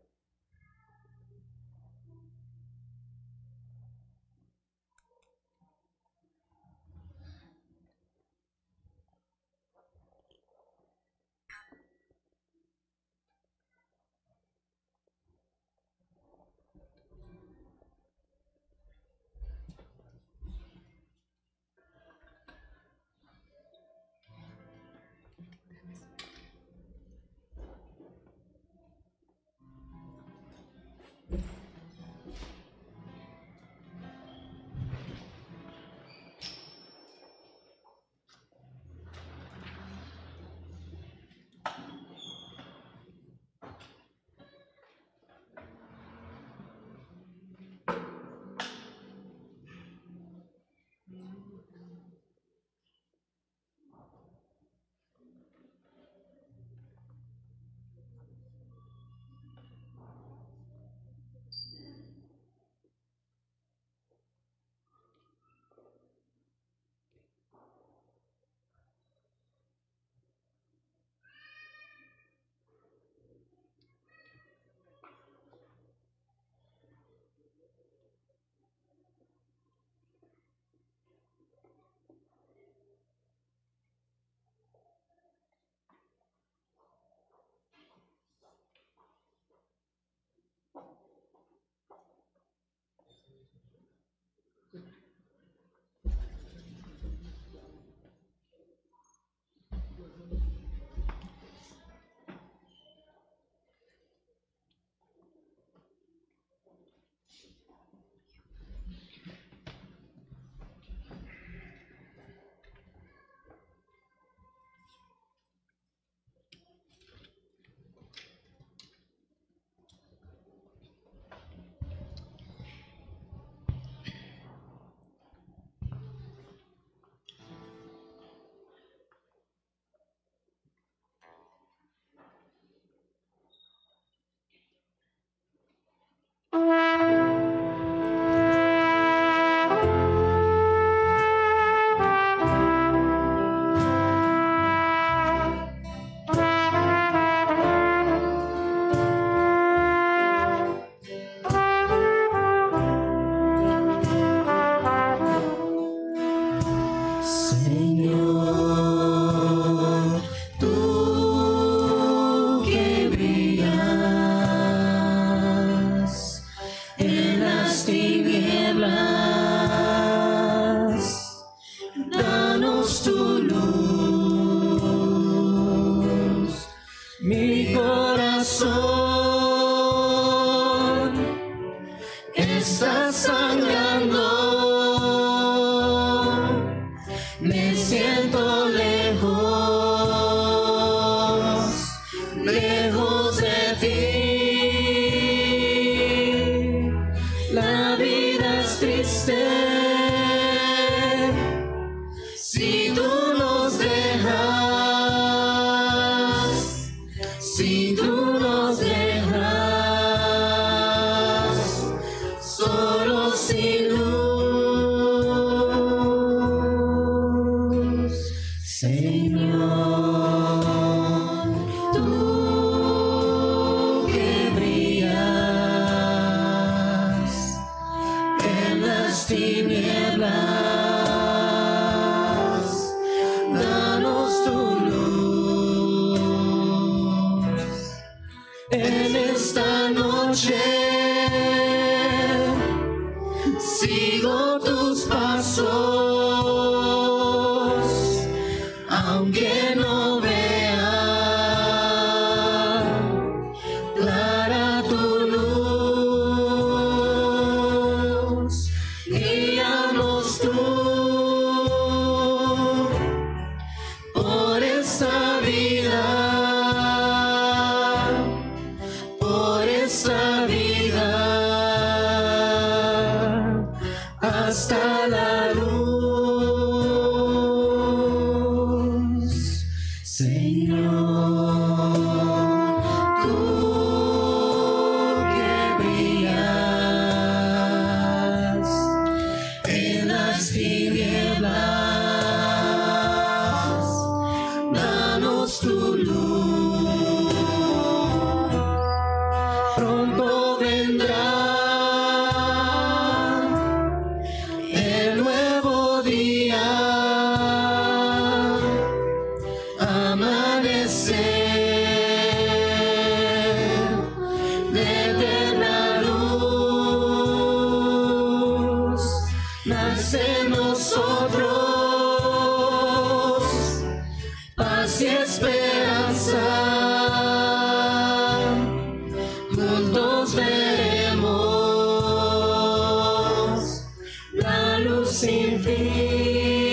ti. La vida es triste si tú nos dejas, si tú nos dejas, solo sin luz, Señor, tú que brillas en las tinieblas, danos tu luz en esta noche. Sigo tus pasos, aunque no vea clara tu luz. Guíanos tú por esta vida, por esta vida, hasta la luz, Señor, tú que brillas en las tinieblas, danos tu luz. Pronto vendrá el nuevo día, amanecer de eterna luz, nace en nosotros paz y esperanza. Juntos veremos la luz sin fin.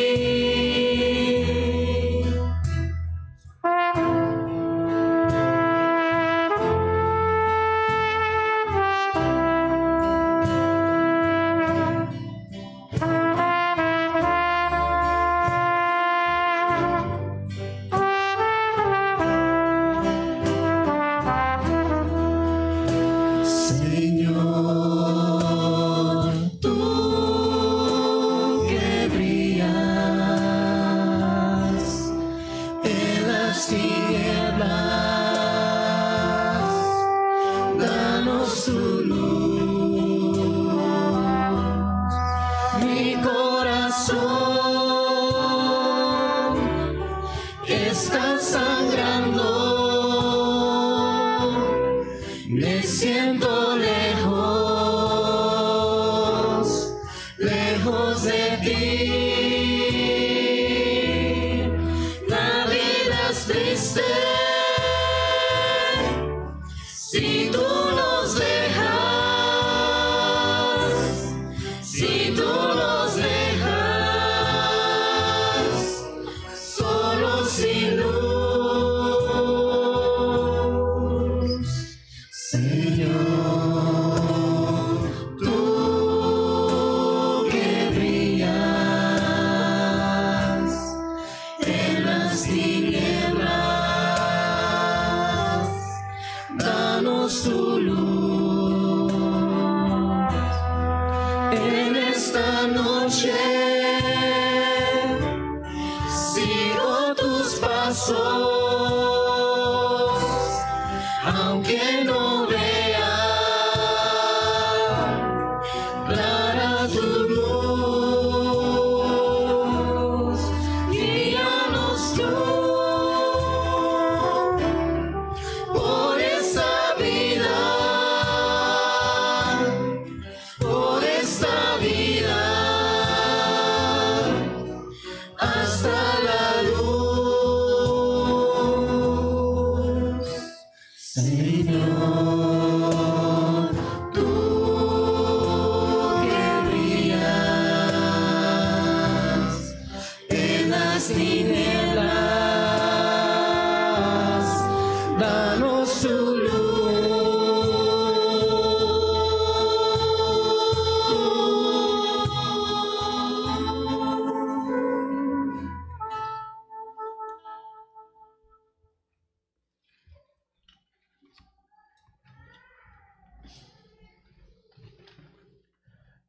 Señor, tú que brillas en las tinieblas, danos tu luz. Mi corazón está sangrando, me siento lejos, lejos de ti. La vida es triste si tú nos dejas, si tú nos dejas, solo sin luz, Señor, tú que brillas en las tinieblas, danos tu luz en esta noche. Sigo tus pasos, aunque no vea clara tu luz. Guíanos tú por esta vida, por esta vida, hasta la luz.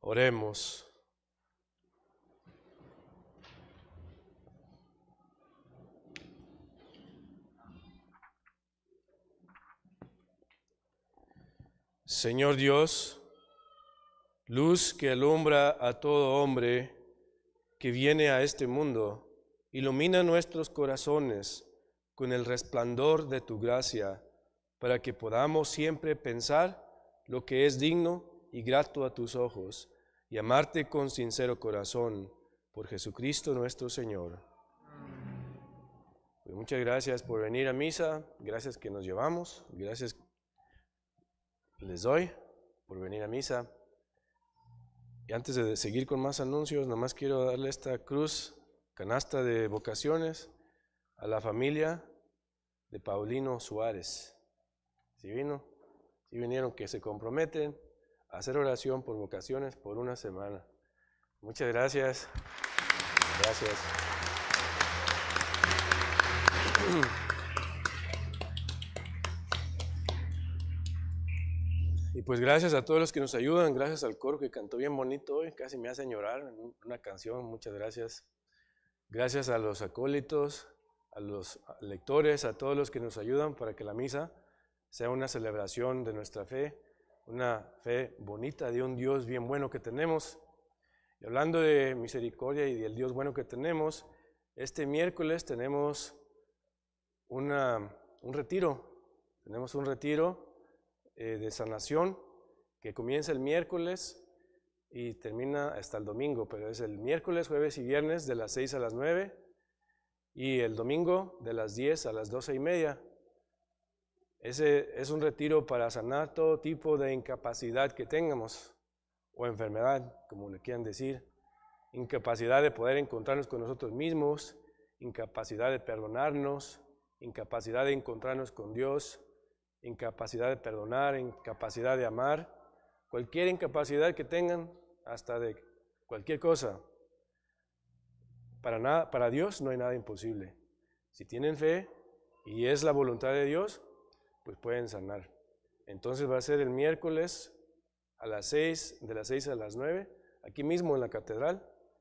Oremos. Señor Dios, luz que alumbra a todo hombre que viene a este mundo, ilumina nuestros corazones con el resplandor de tu gracia, para que podamos siempre pensar lo que es digno y grato a tus ojos, y amarte con sincero corazón, por Jesucristo nuestro Señor. Pues muchas gracias por venir a misa, gracias que nos llevamos, gracias les doy por venir a misa. Y antes de seguir con más anuncios, nomás quiero darle esta cruz, canasta de vocaciones, a la familia de Paulino Suárez. ¿Sí vino? ¿Sí vinieron? Que se comprometen a hacer oración por vocaciones por una semana. Muchas gracias. Gracias. Y pues gracias a todos los que nos ayudan, gracias al coro que cantó bien bonito hoy, casi me hacen llorar en una canción, muchas gracias. Gracias a los acólitos, a los lectores, a todos los que nos ayudan para que la misa sea una celebración de nuestra fe, una fe bonita de un Dios bien bueno que tenemos. Y hablando de misericordia y del Dios bueno que tenemos, este miércoles tenemos un retiro. Tenemos un retiro de sanación que comienza el miércoles y termina hasta el domingo, pero es el miércoles, jueves y viernes de las 6 a las 9 y el domingo de las 10 a las 12:30. Ese es un retiro para sanar todo tipo de incapacidad que tengamos o enfermedad, como le quieran decir, incapacidad de poder encontrarnos con nosotros mismos, incapacidad de perdonarnos, incapacidad de encontrarnos con Dios, incapacidad de perdonar, incapacidad de amar, cualquier incapacidad que tengan, hasta de cualquier cosa. Para Dios no hay nada imposible. Si tienen fe y es la voluntad de Dios, pues pueden sanar. Entonces va a ser el miércoles a las 6, de las 6 a las 9, aquí mismo en la catedral,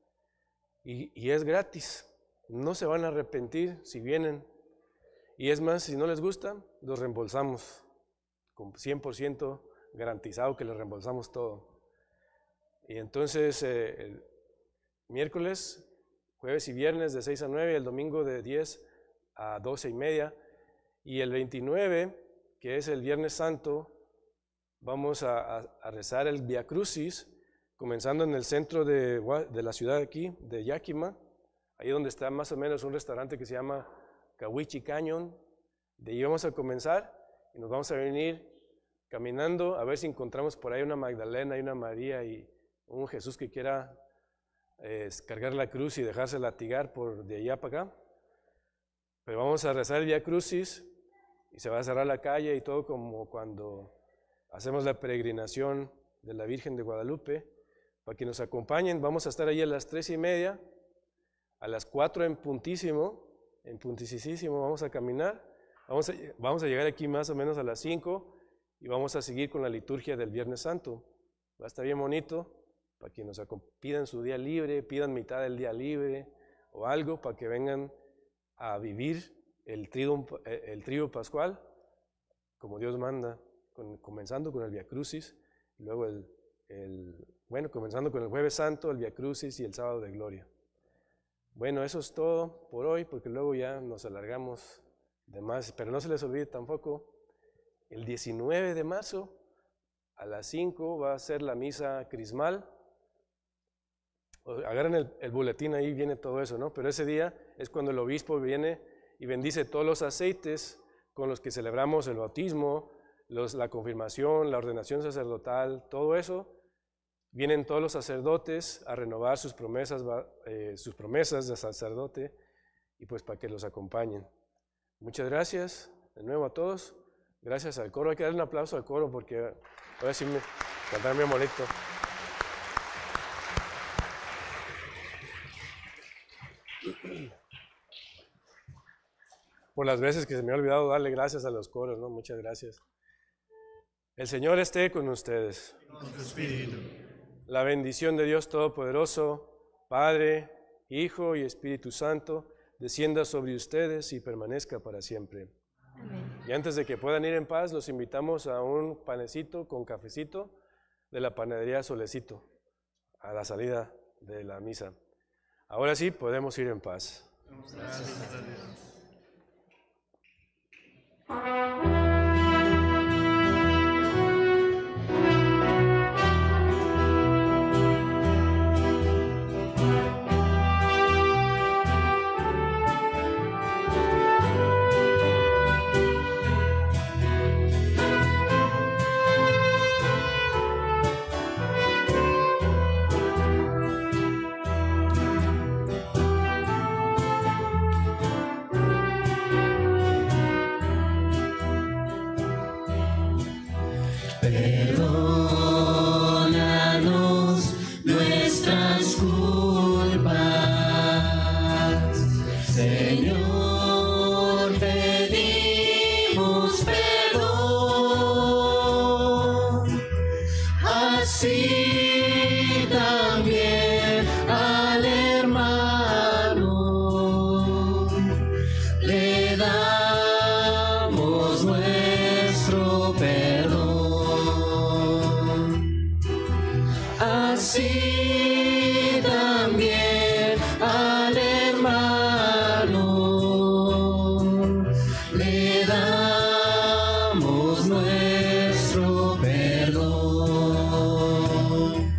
y es gratis. No se van a arrepentir si vienen. Y es más, si no les gusta, los reembolsamos, con 100% garantizado que les reembolsamos todo. Y entonces el miércoles, jueves y viernes de 6 a 9, el domingo de 10 a 12:30, y el 29, que es el Viernes Santo, vamos a rezar el Via Crucis, comenzando en el centro de la ciudad aquí, de Yakima, ahí donde está más o menos un restaurante que se llama Cahuichi Canyon. De ahí vamos a comenzar y nos vamos a venir caminando a ver si encontramos por ahí una Magdalena y una María y un Jesús que quiera cargar la cruz y dejarse latigar por de allá para acá. Pero vamos a rezar el Via Crucis y se va a cerrar la calle y todo, como cuando hacemos la peregrinación de la Virgen de Guadalupe. Para que nos acompañen, vamos a estar ahí a las 3:30, a las 4 en puntísimo vamos a caminar, vamos a llegar aquí más o menos a las 5 y vamos a seguir con la liturgia del Viernes Santo. Va a estar bien bonito, para que nos pidan su día libre, pidan mitad del día libre o algo, para que vengan a vivir el trío pascual como Dios manda, comenzando con el Via Crucis, luego comenzando con el Jueves Santo, el Via Crucis y el Sábado de Gloria. Bueno, eso es todo por hoy, porque luego ya nos alargamos de más, pero no se les olvide tampoco, el 19 de marzo a las 5 va a ser la misa crismal. Agarren el boletín, ahí viene todo eso, ¿no? Pero ese día es cuando el obispo viene y bendice todos los aceites con los que celebramos el bautismo, la confirmación, la ordenación sacerdotal, todo eso. Vienen todos los sacerdotes a renovar sus promesas de sacerdote y pues para que los acompañen. Muchas gracias de nuevo a todos. Gracias al coro. Hay que darle un aplauso al coro porque ahora sí me cantaron bien bonito. Por las veces que se me ha olvidado darle gracias a los coros, ¿no? Muchas gracias. El Señor esté con ustedes. Con tu espíritu. La bendición de Dios Todopoderoso, Padre, Hijo y Espíritu Santo, descienda sobre ustedes y permanezca para siempre. Amén. Y antes de que puedan ir en paz, los invitamos a un panecito con cafecito de la panadería Solecito, a la salida de la misa. Ahora sí, podemos ir en paz. Perdónanos nuestras culpas, Señor, pedimos perdón, así también al hermano le damos nuestro perdón. Así también al hermano le damos nuestro perdón.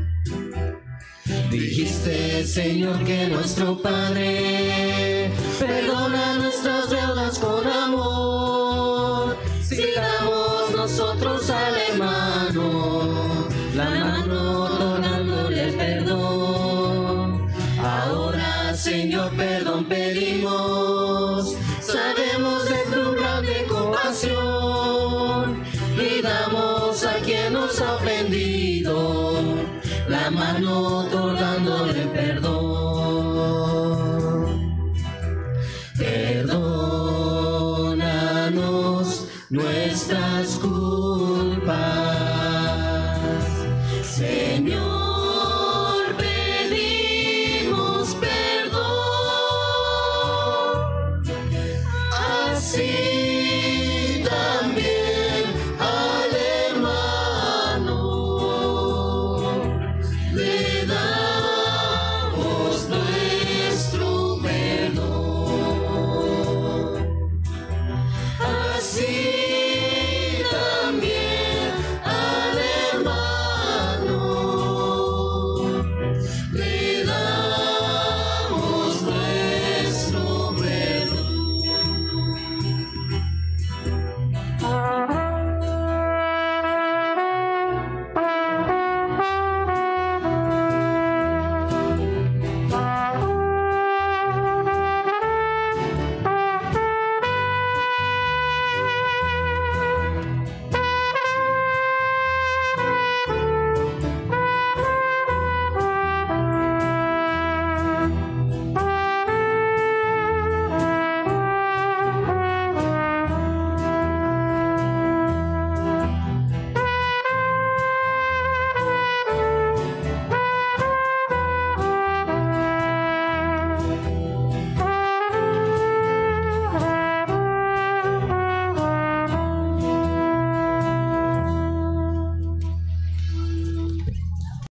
Dijiste, Señor, que nuestro Padre perdona nuestras deudas con amor. Si damos nosotros al hermano la mano dándole el perdón. Ahora, Señor, perdón pedimos. Sabemos de tu grande compasión y damos a quien nos ha ofendido la mano dándole perdón. Perdónanos nuestras culpas,